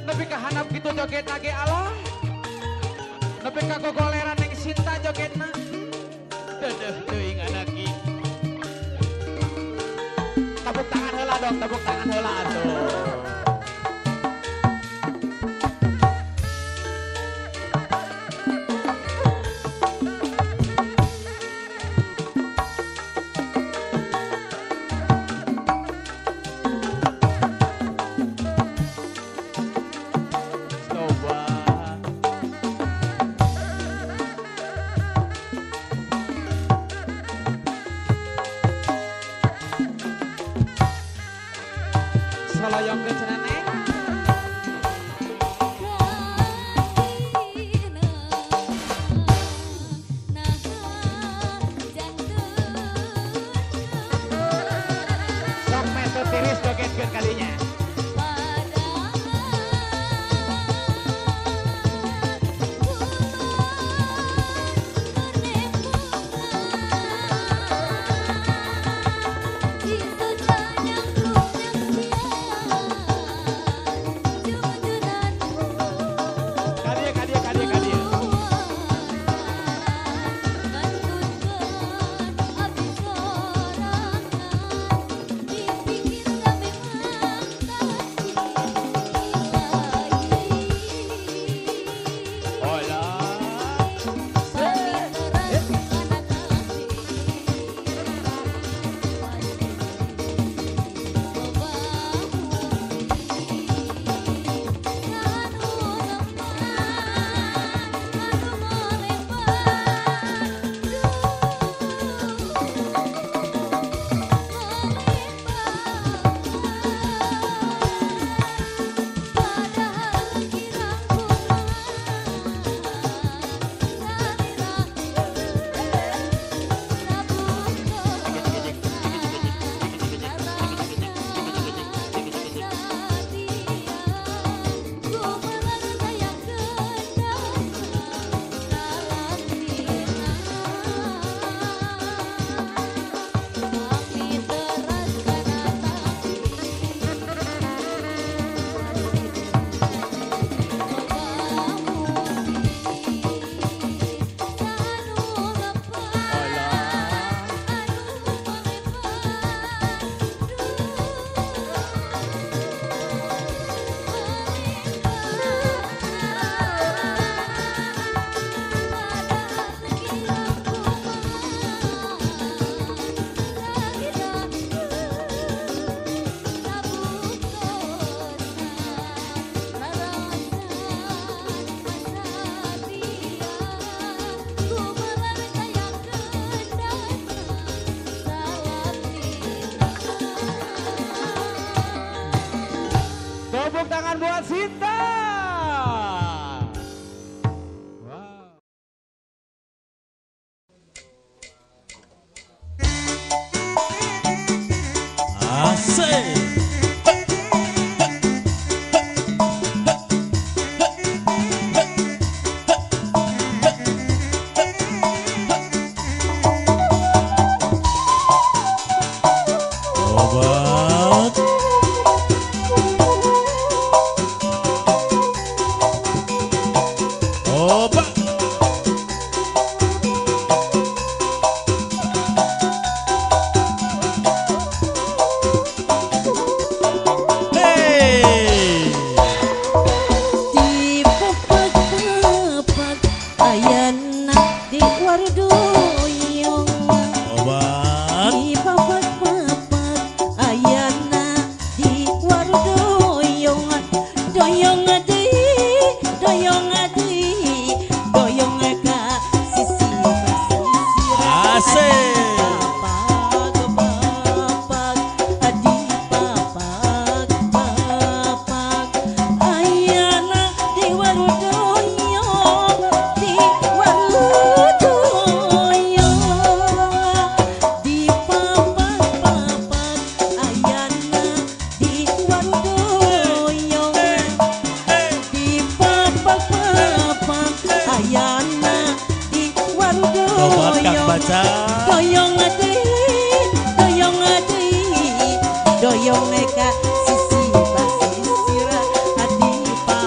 Nepi ka handap gitu joget lagi Allah. Nepi ka gogoleran yang cinta jogetna. Dedeh teuing anak i. Tepuk tangan heula dong, tepuk tangan heula atuh. Soloyong ke ceneneng. Sok metu tiris jogetkeun kalinya. Tepuk tangan buat Sinta. Wow. Asik. Obat. Obat. Hey. Di pepak-pepak ayana di wardoyong. Obat. Di pepak-pepak ayana di wardoyong. Doyong adi, doyong adi, doyong ka sisi pasisir. Asik. Papak-papak adi papak-papak ayana di wardoyong, di wardoyong. Di papak-papak ayana di wardoyong. Di papak-papak ayana di Obat Kang wardoyong. Baca. Doyong adi, doyong adi, doyong ka sisi pasisir adi papak.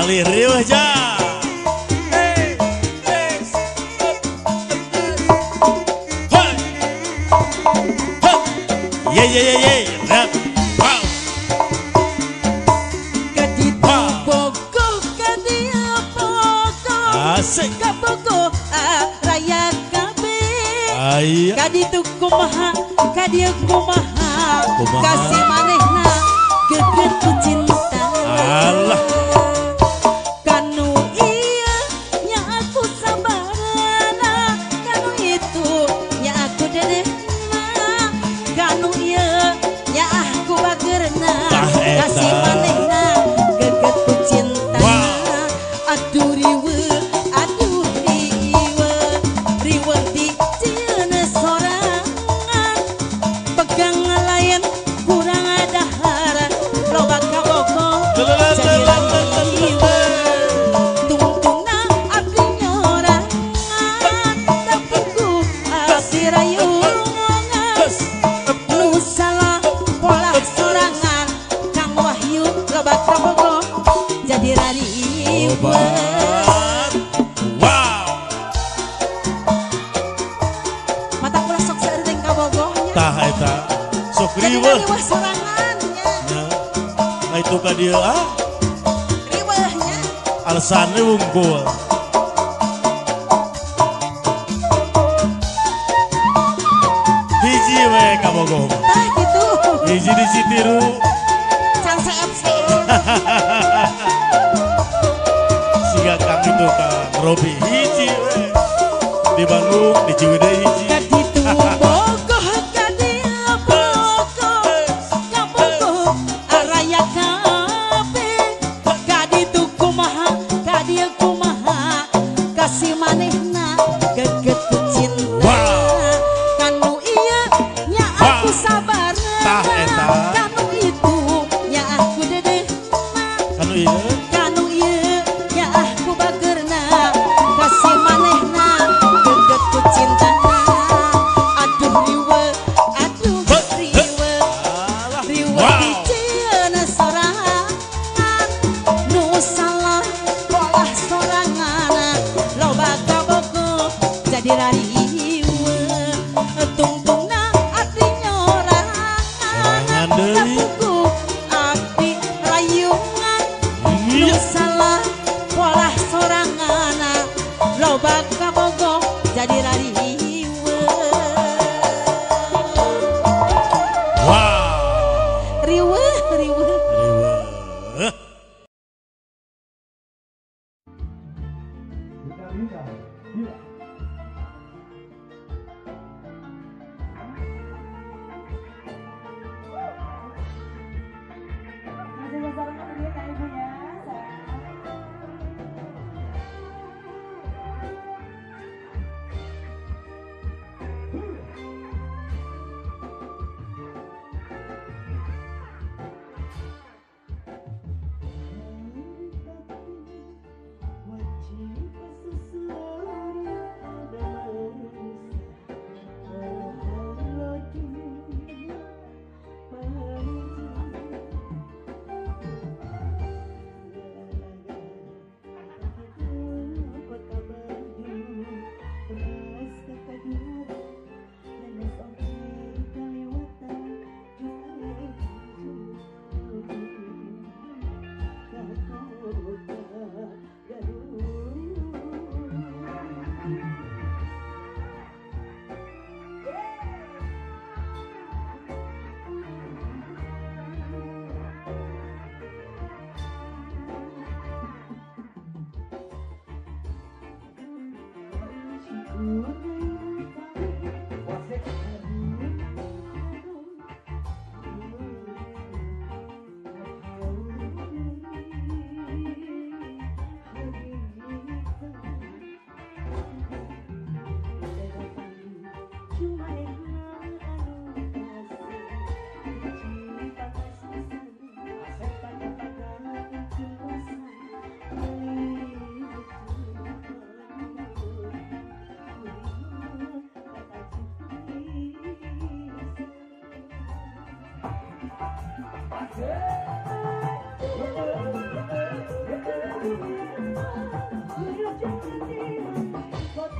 Kali riweh ja. Ye ye ye ye. Rap. Wow. Kaditu bogo kadia bogo. Asik. Kabogo raya kabe. Aya. Kaditu kumaha kadia kumaha. Kumaha. Kasih manehna gegetu cinta. Allah. Kanu iya nya aku sabarana. Kanu itu nya aku dedehna. Kanu iya nya aku bagerna. Tah eta. Kasih manehna gegetu cinta. Wow. Aduh riwe, aduh riwe, riwe di cieuna sorangan. Pegang layan kurang ada hara, loba kabogo jadi riwe. Tungtungna abdi nyorangan, tapi ku abdi rayungan. Nu salah pola sorangan, Kang Wahyu loba kabogo jadi rariwe. Obat. Wow. Mata kula sok saeureung kabogohnya. Tah eta. Sok Jadi riweh. riweh sorangannya, Nah, nah itu ka dia ah. riwehnya. Alasannya wungkul. Hiji we kabogoh. Tah gitu. Hiji di Citiru. Can C F C. Siga kang itu kang Robi hiji we. Di Bandung di Ciwidey hiji. Kaditu bogoh kadia bogoh. Kabogoh araya kabe. Kaditu kumaha kadia kumaha. Kasih manehna gegetu cinta. Wow. Kanu iya nya aku Wow. sabarna. Tah eta. Kanu itu nya aku dedehna. Anu ieu. Kanu ieu nya aku bagerna. Kasih manehna gegetu cintana. Aduh riwe, aduh riwe, riwe Wow. di cieuna sorangan. Nu salah pola sorangan, loba kabogo jadi rariwe. Tungtungna abdi nyorangan, Sorangan deui. sapuku abdi rayungan. Nu Iya. salah pola sorangan, loba kabogo jadi rariwe. Wow. Riwe, riwe. Riweh.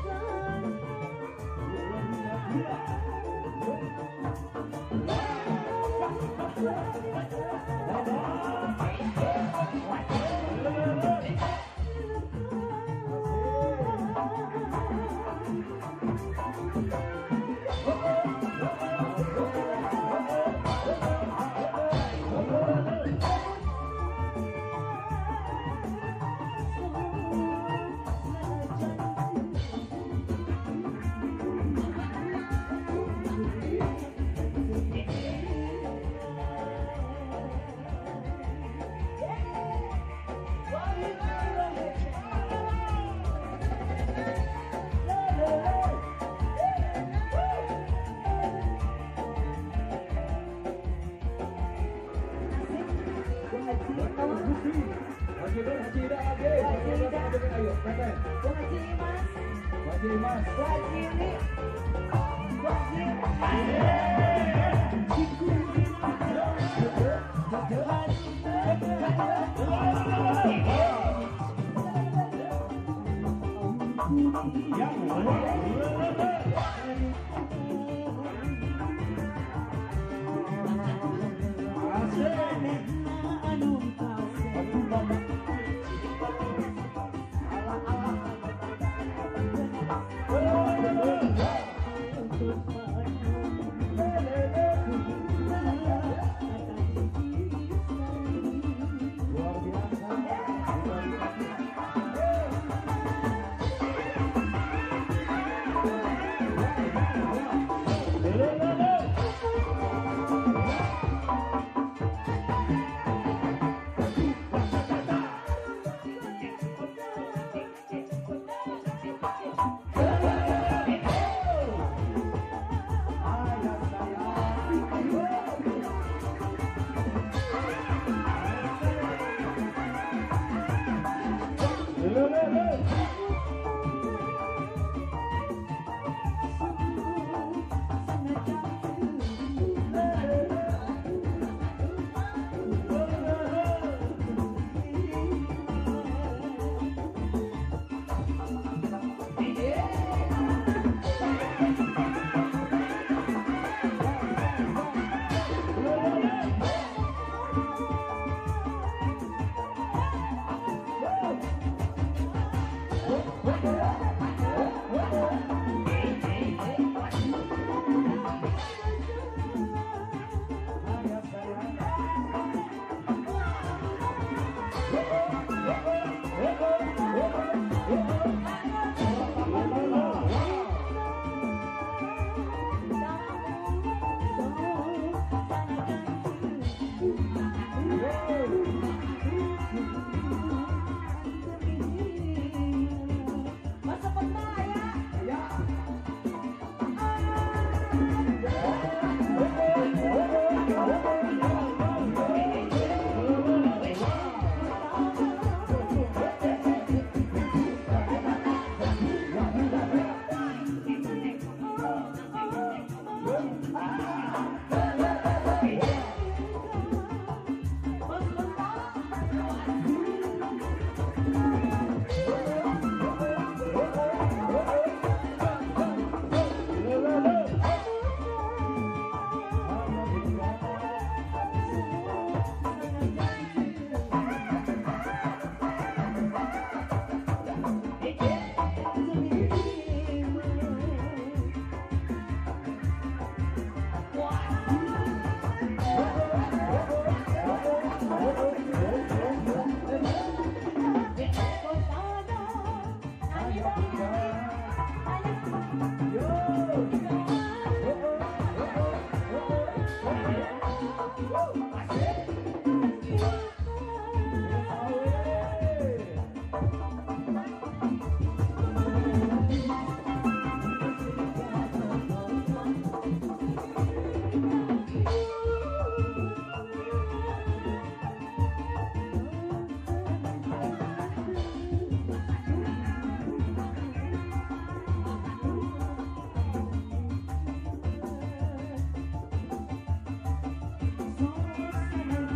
Suasana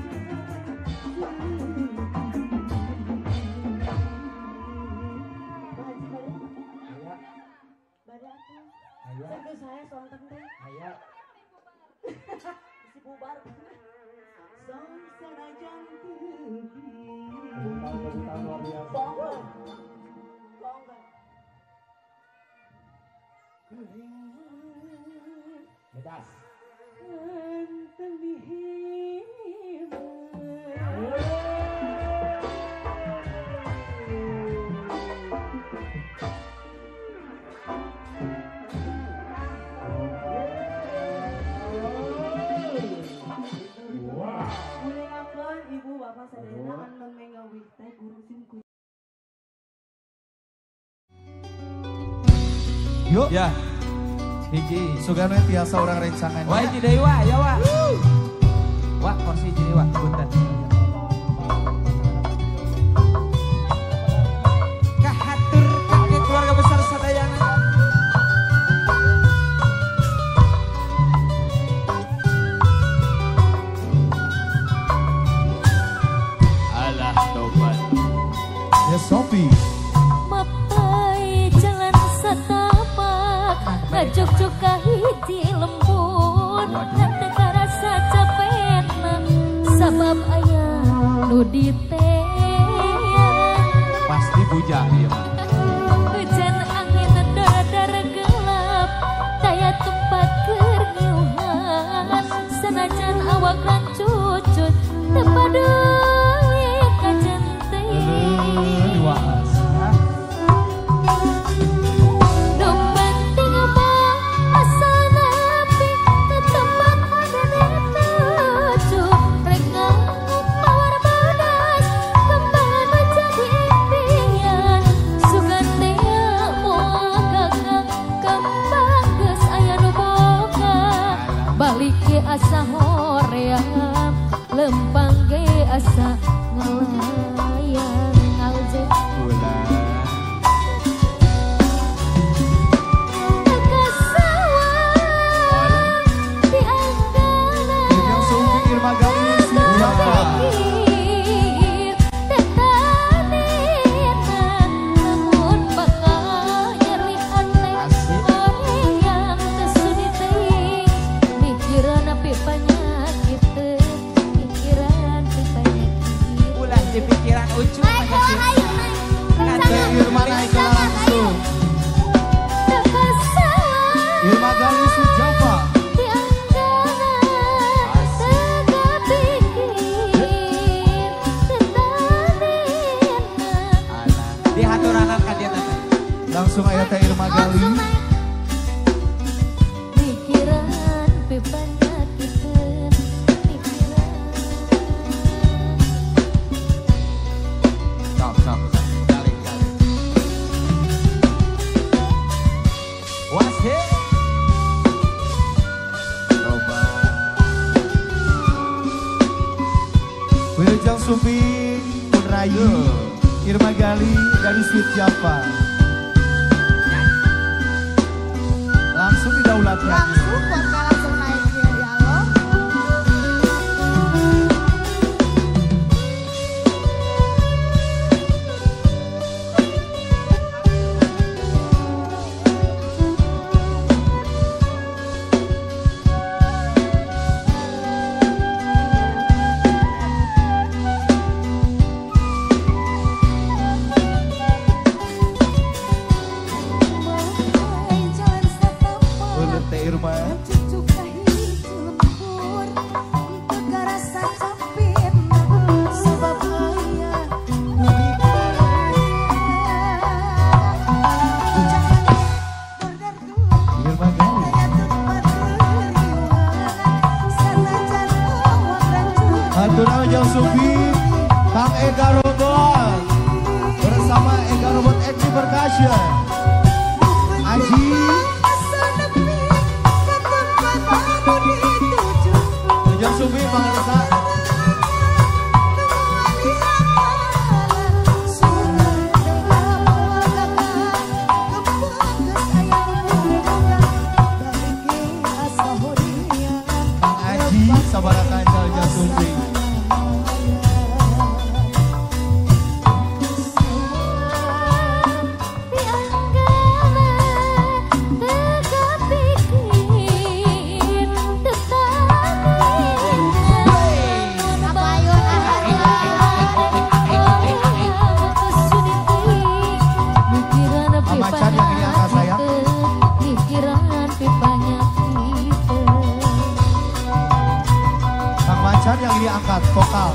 Bedas. Ibu bapak sadayana anu mengawih teh gurusin ku. Yuk. Ya. Hiji. Sugana tiasa orang rencangan. Wah, hiji deui wa, ya wa. Wah, kursi hiji deui wa, punten. Kahatur kangge keluarga besar sadayana. Alah tobat. Ya Sofi. Mapai jalan setapak ngajok-jok ka hiji lembut hate karasa capekna sabab aya nu diteang Pasti bujang ieu mah. hujan angin dar-dar gelap daya tempat keur ngiuhan sanajan awak rancucut teu paduli ka jenting asa hoream lempang ge asa ngelayang alje pikiran ucu Irma naik langsung. Irma Gali Sujava. Di haturanan ka dia teh. Langsung aya teh Irma Gali. pikiran pepanyakikeun pikiran Sok sok kali kali. Was he. Coba. Wilujeng Sumping Pun Rayu. Irma Gali dari Sweet Java. Langsung didaulat lagi. Langsung buat langsung naik ya Allah. Ulun teh Irma. Irma Gali. Haturna Ujang Sufi, Kang Ega Robot bersama Ega Robot X Percussion. Aji. Ujang Sufi Bangsa. Kang Aji sabarakan Ujang Sufi. Macan yang diangkat vokal.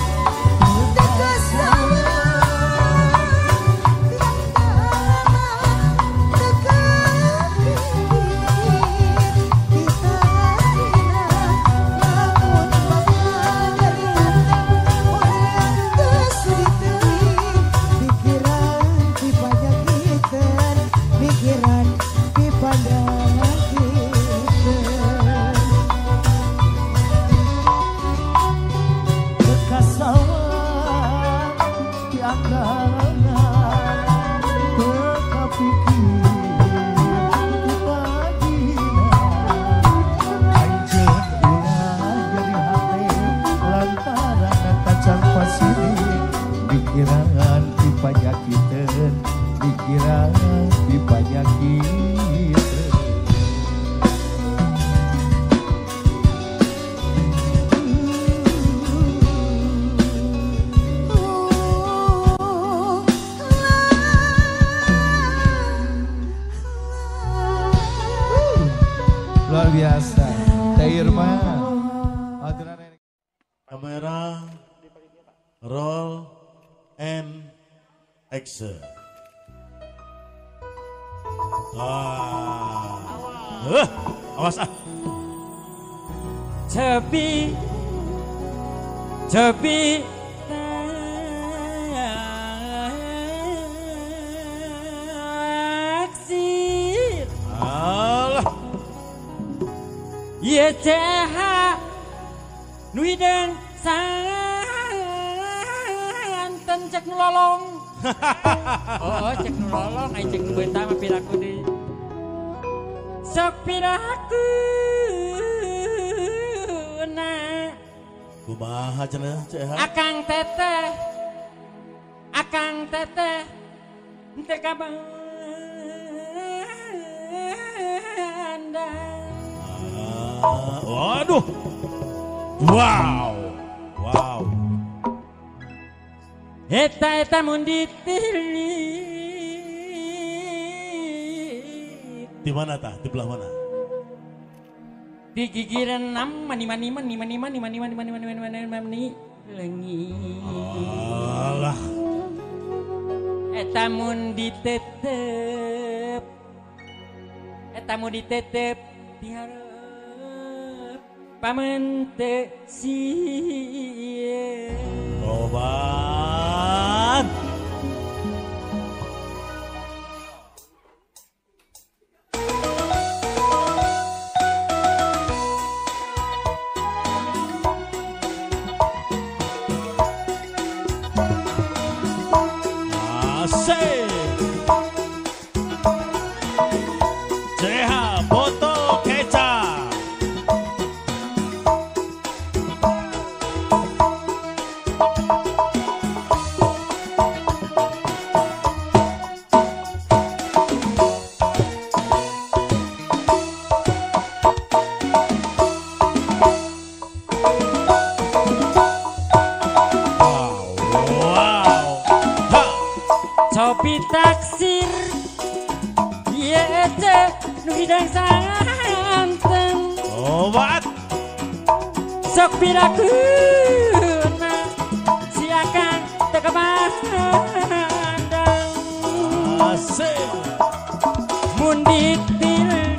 Pikiran dipanyakitan, pikiran dipanyakitan. Luar biasa, Teh Irma. Kamera, roll, and action. Ah, uh, awas ah. Cepi, cepi, taksir. Alah. Ye ceha, nuiden santen cek nulolong. Oh, cek nulolong, ay cek nubenta mah piraku deui. Sok piraku na. Kumaha cenah ceha? Akang teteh, akang teteh, teu kabandang. Ah, waduh. Wow. Wow. Eta eta mun ditilik. Di mana tah? Di belah mana? Di gigiran enam mani mani mani mani mani mani mani mani mani mani mani mani lengi. Alah. Eta mun ditetep. Eta mun ditetep diharap pamen teu sieun. Obat. Asik. Ceha foto kecap. Copi taksir, ye ce nu hidang santen. Obat. Sok pirakeuna si akang teu kabandang. Asik. Mun ditilik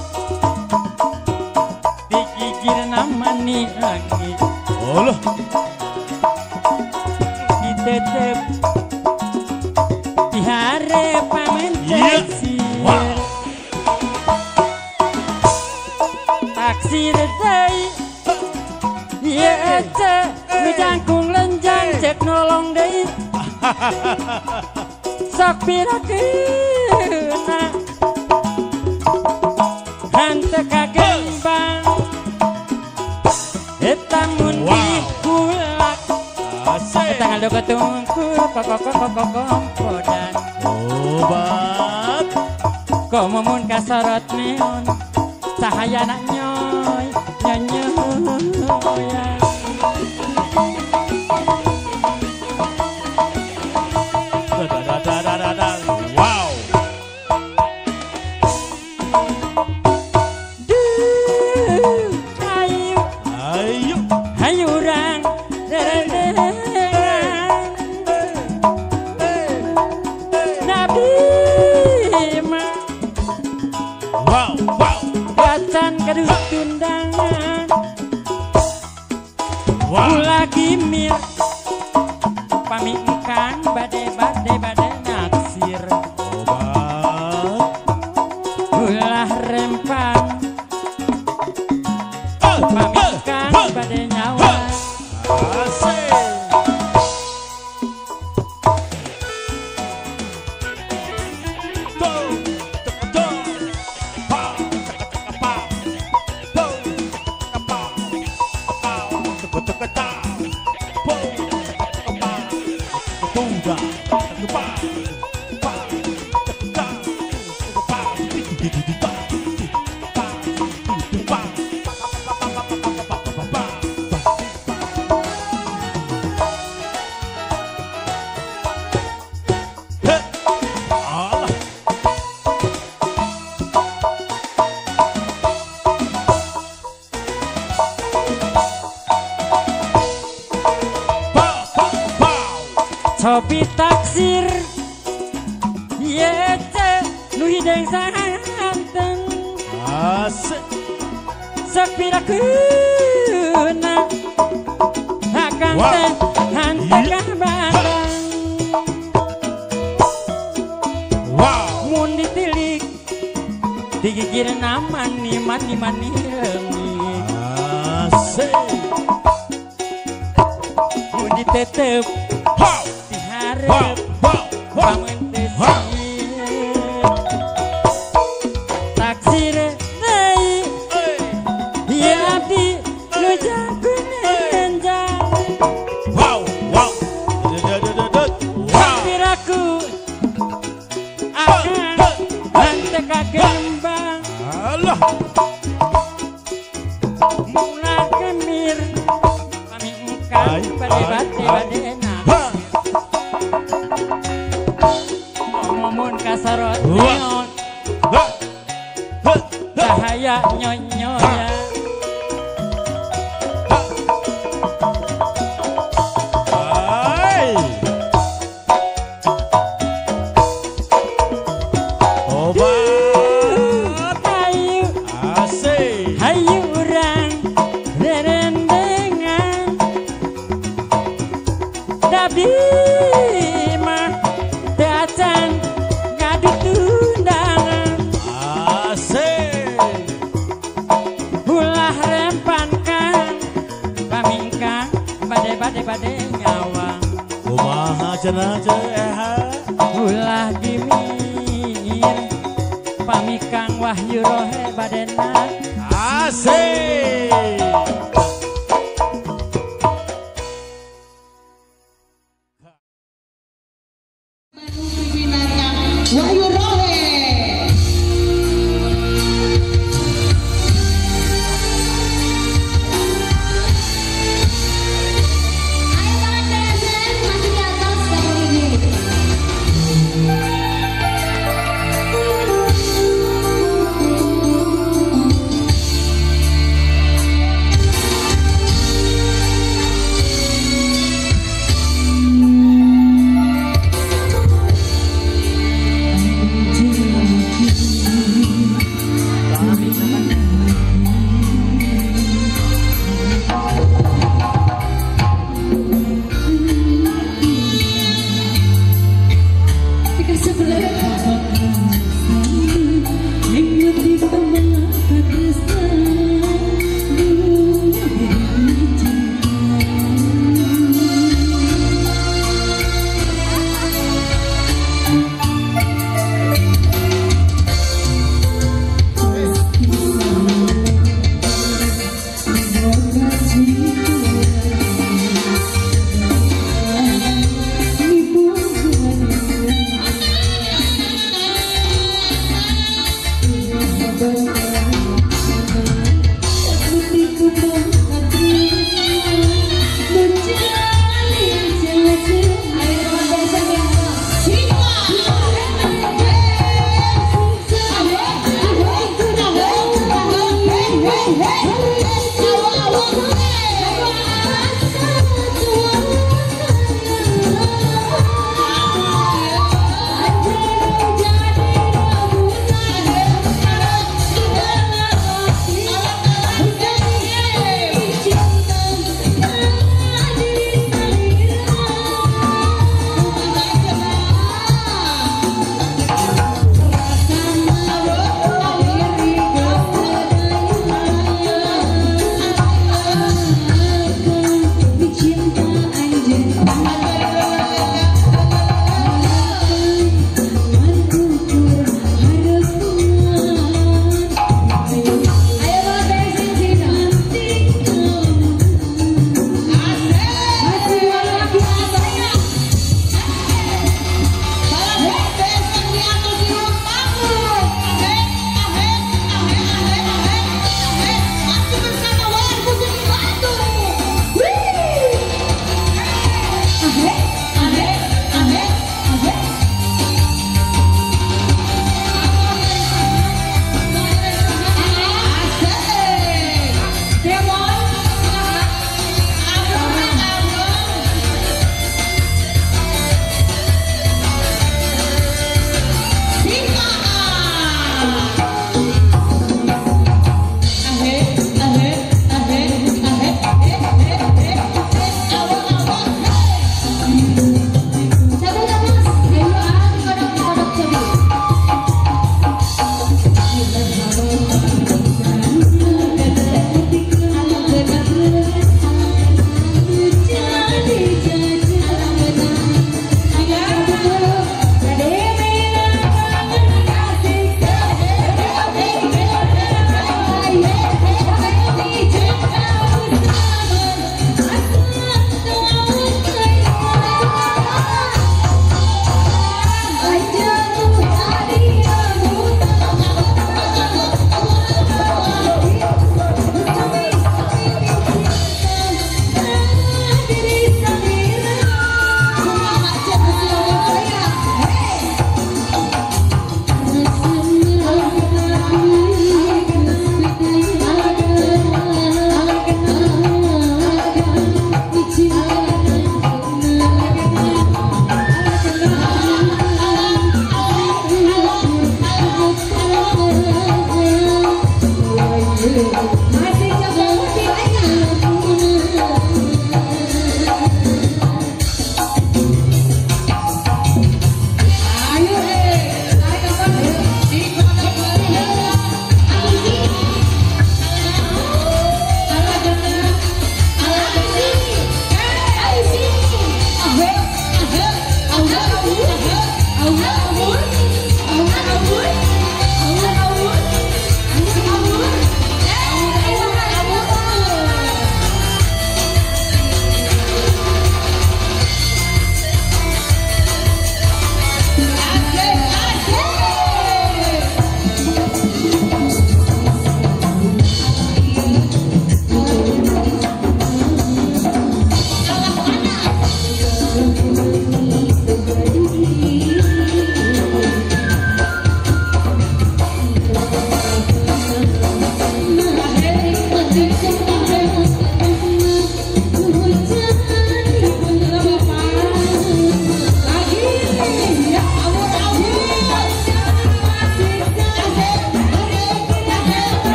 dikikirna mani lagi. Oh loh. Ditetep dihare pamen taksir. Wow. Taksir deui ye ce nu jangkung lenjang cek nolong deui. Sok pirakeuna hanteu kagembang. Eta mun dikulak eta ngaldo ketungkur kokok-kokok-kokok-kodan. Obat. Komo mun kasorot neon cahayana nyoy nyanyoyan. Wow. Duh, ayu, Ayo. ayu Lagi mir pamingkang bade bade bade naksir ulah rempan pamingkang bade nyawa asik Sopi taksir yece nu hideng santen asik sepira kuna akan teh hantakah badang wow mun ditilik digigir mani mani mani lengit asik mun ditetep diharap bangun desir taksir tei ya abdi lu jago nenjang wow wow hampir aku akan hantek kembang Allah mula kemir pamingkang bade bade bade kasarot neon cahaya nyonyonya obat ayu asik ayu urang derendengan dabi mah dacan tundangan asik ulah rempankan pamingkang bade bade bade nyawa kumaha cenah ceha ulah dimir pamingkang wahyu rohe badena asik Wahyu Rohe.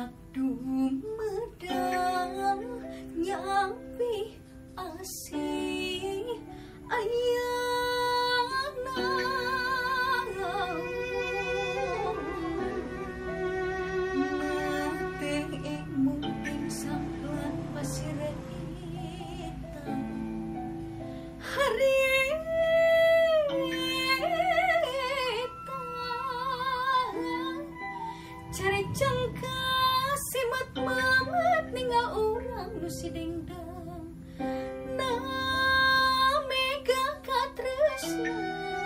Dumedang nyapi asih ayana ngateng emu ing sampelan pasir hitam hari cari jangka simat mamat ninggal orang nu si dengdang na mega katresna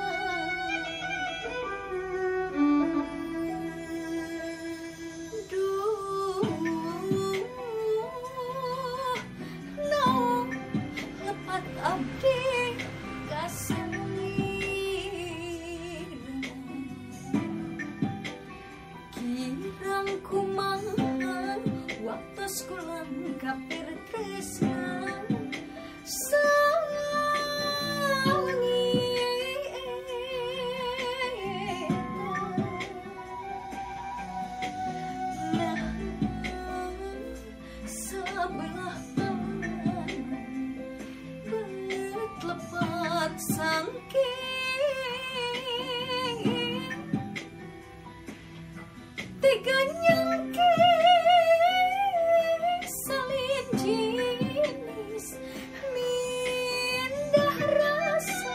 duh naon lepat abdi kirang kumaha waktu sekolah kapir tresna sawangi nah sebelah tangan berlepat sangking tiga nyangki salin jenis mindah rasa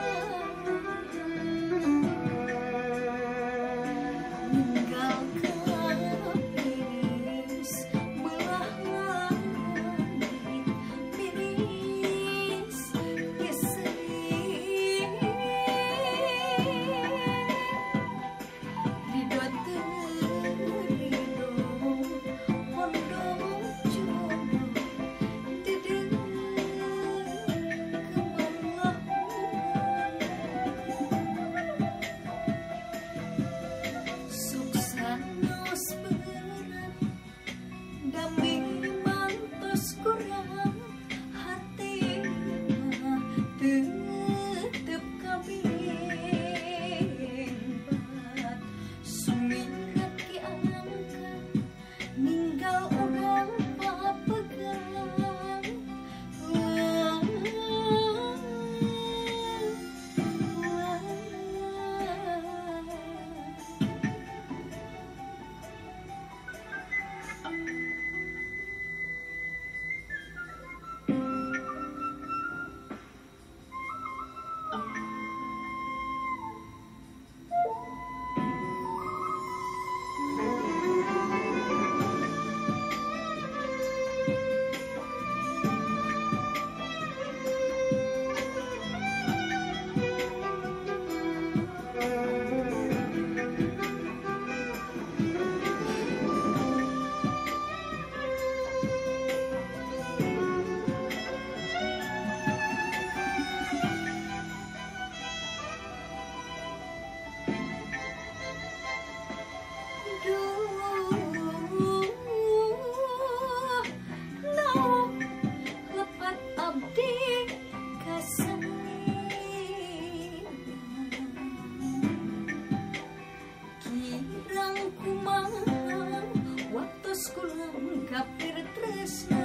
ninggal kapiris belah langit miris keseri ridho tetep kabimbat sumirat ki angkat ninggal orang papegang kirang kumaha waktu sekolah kapir tresna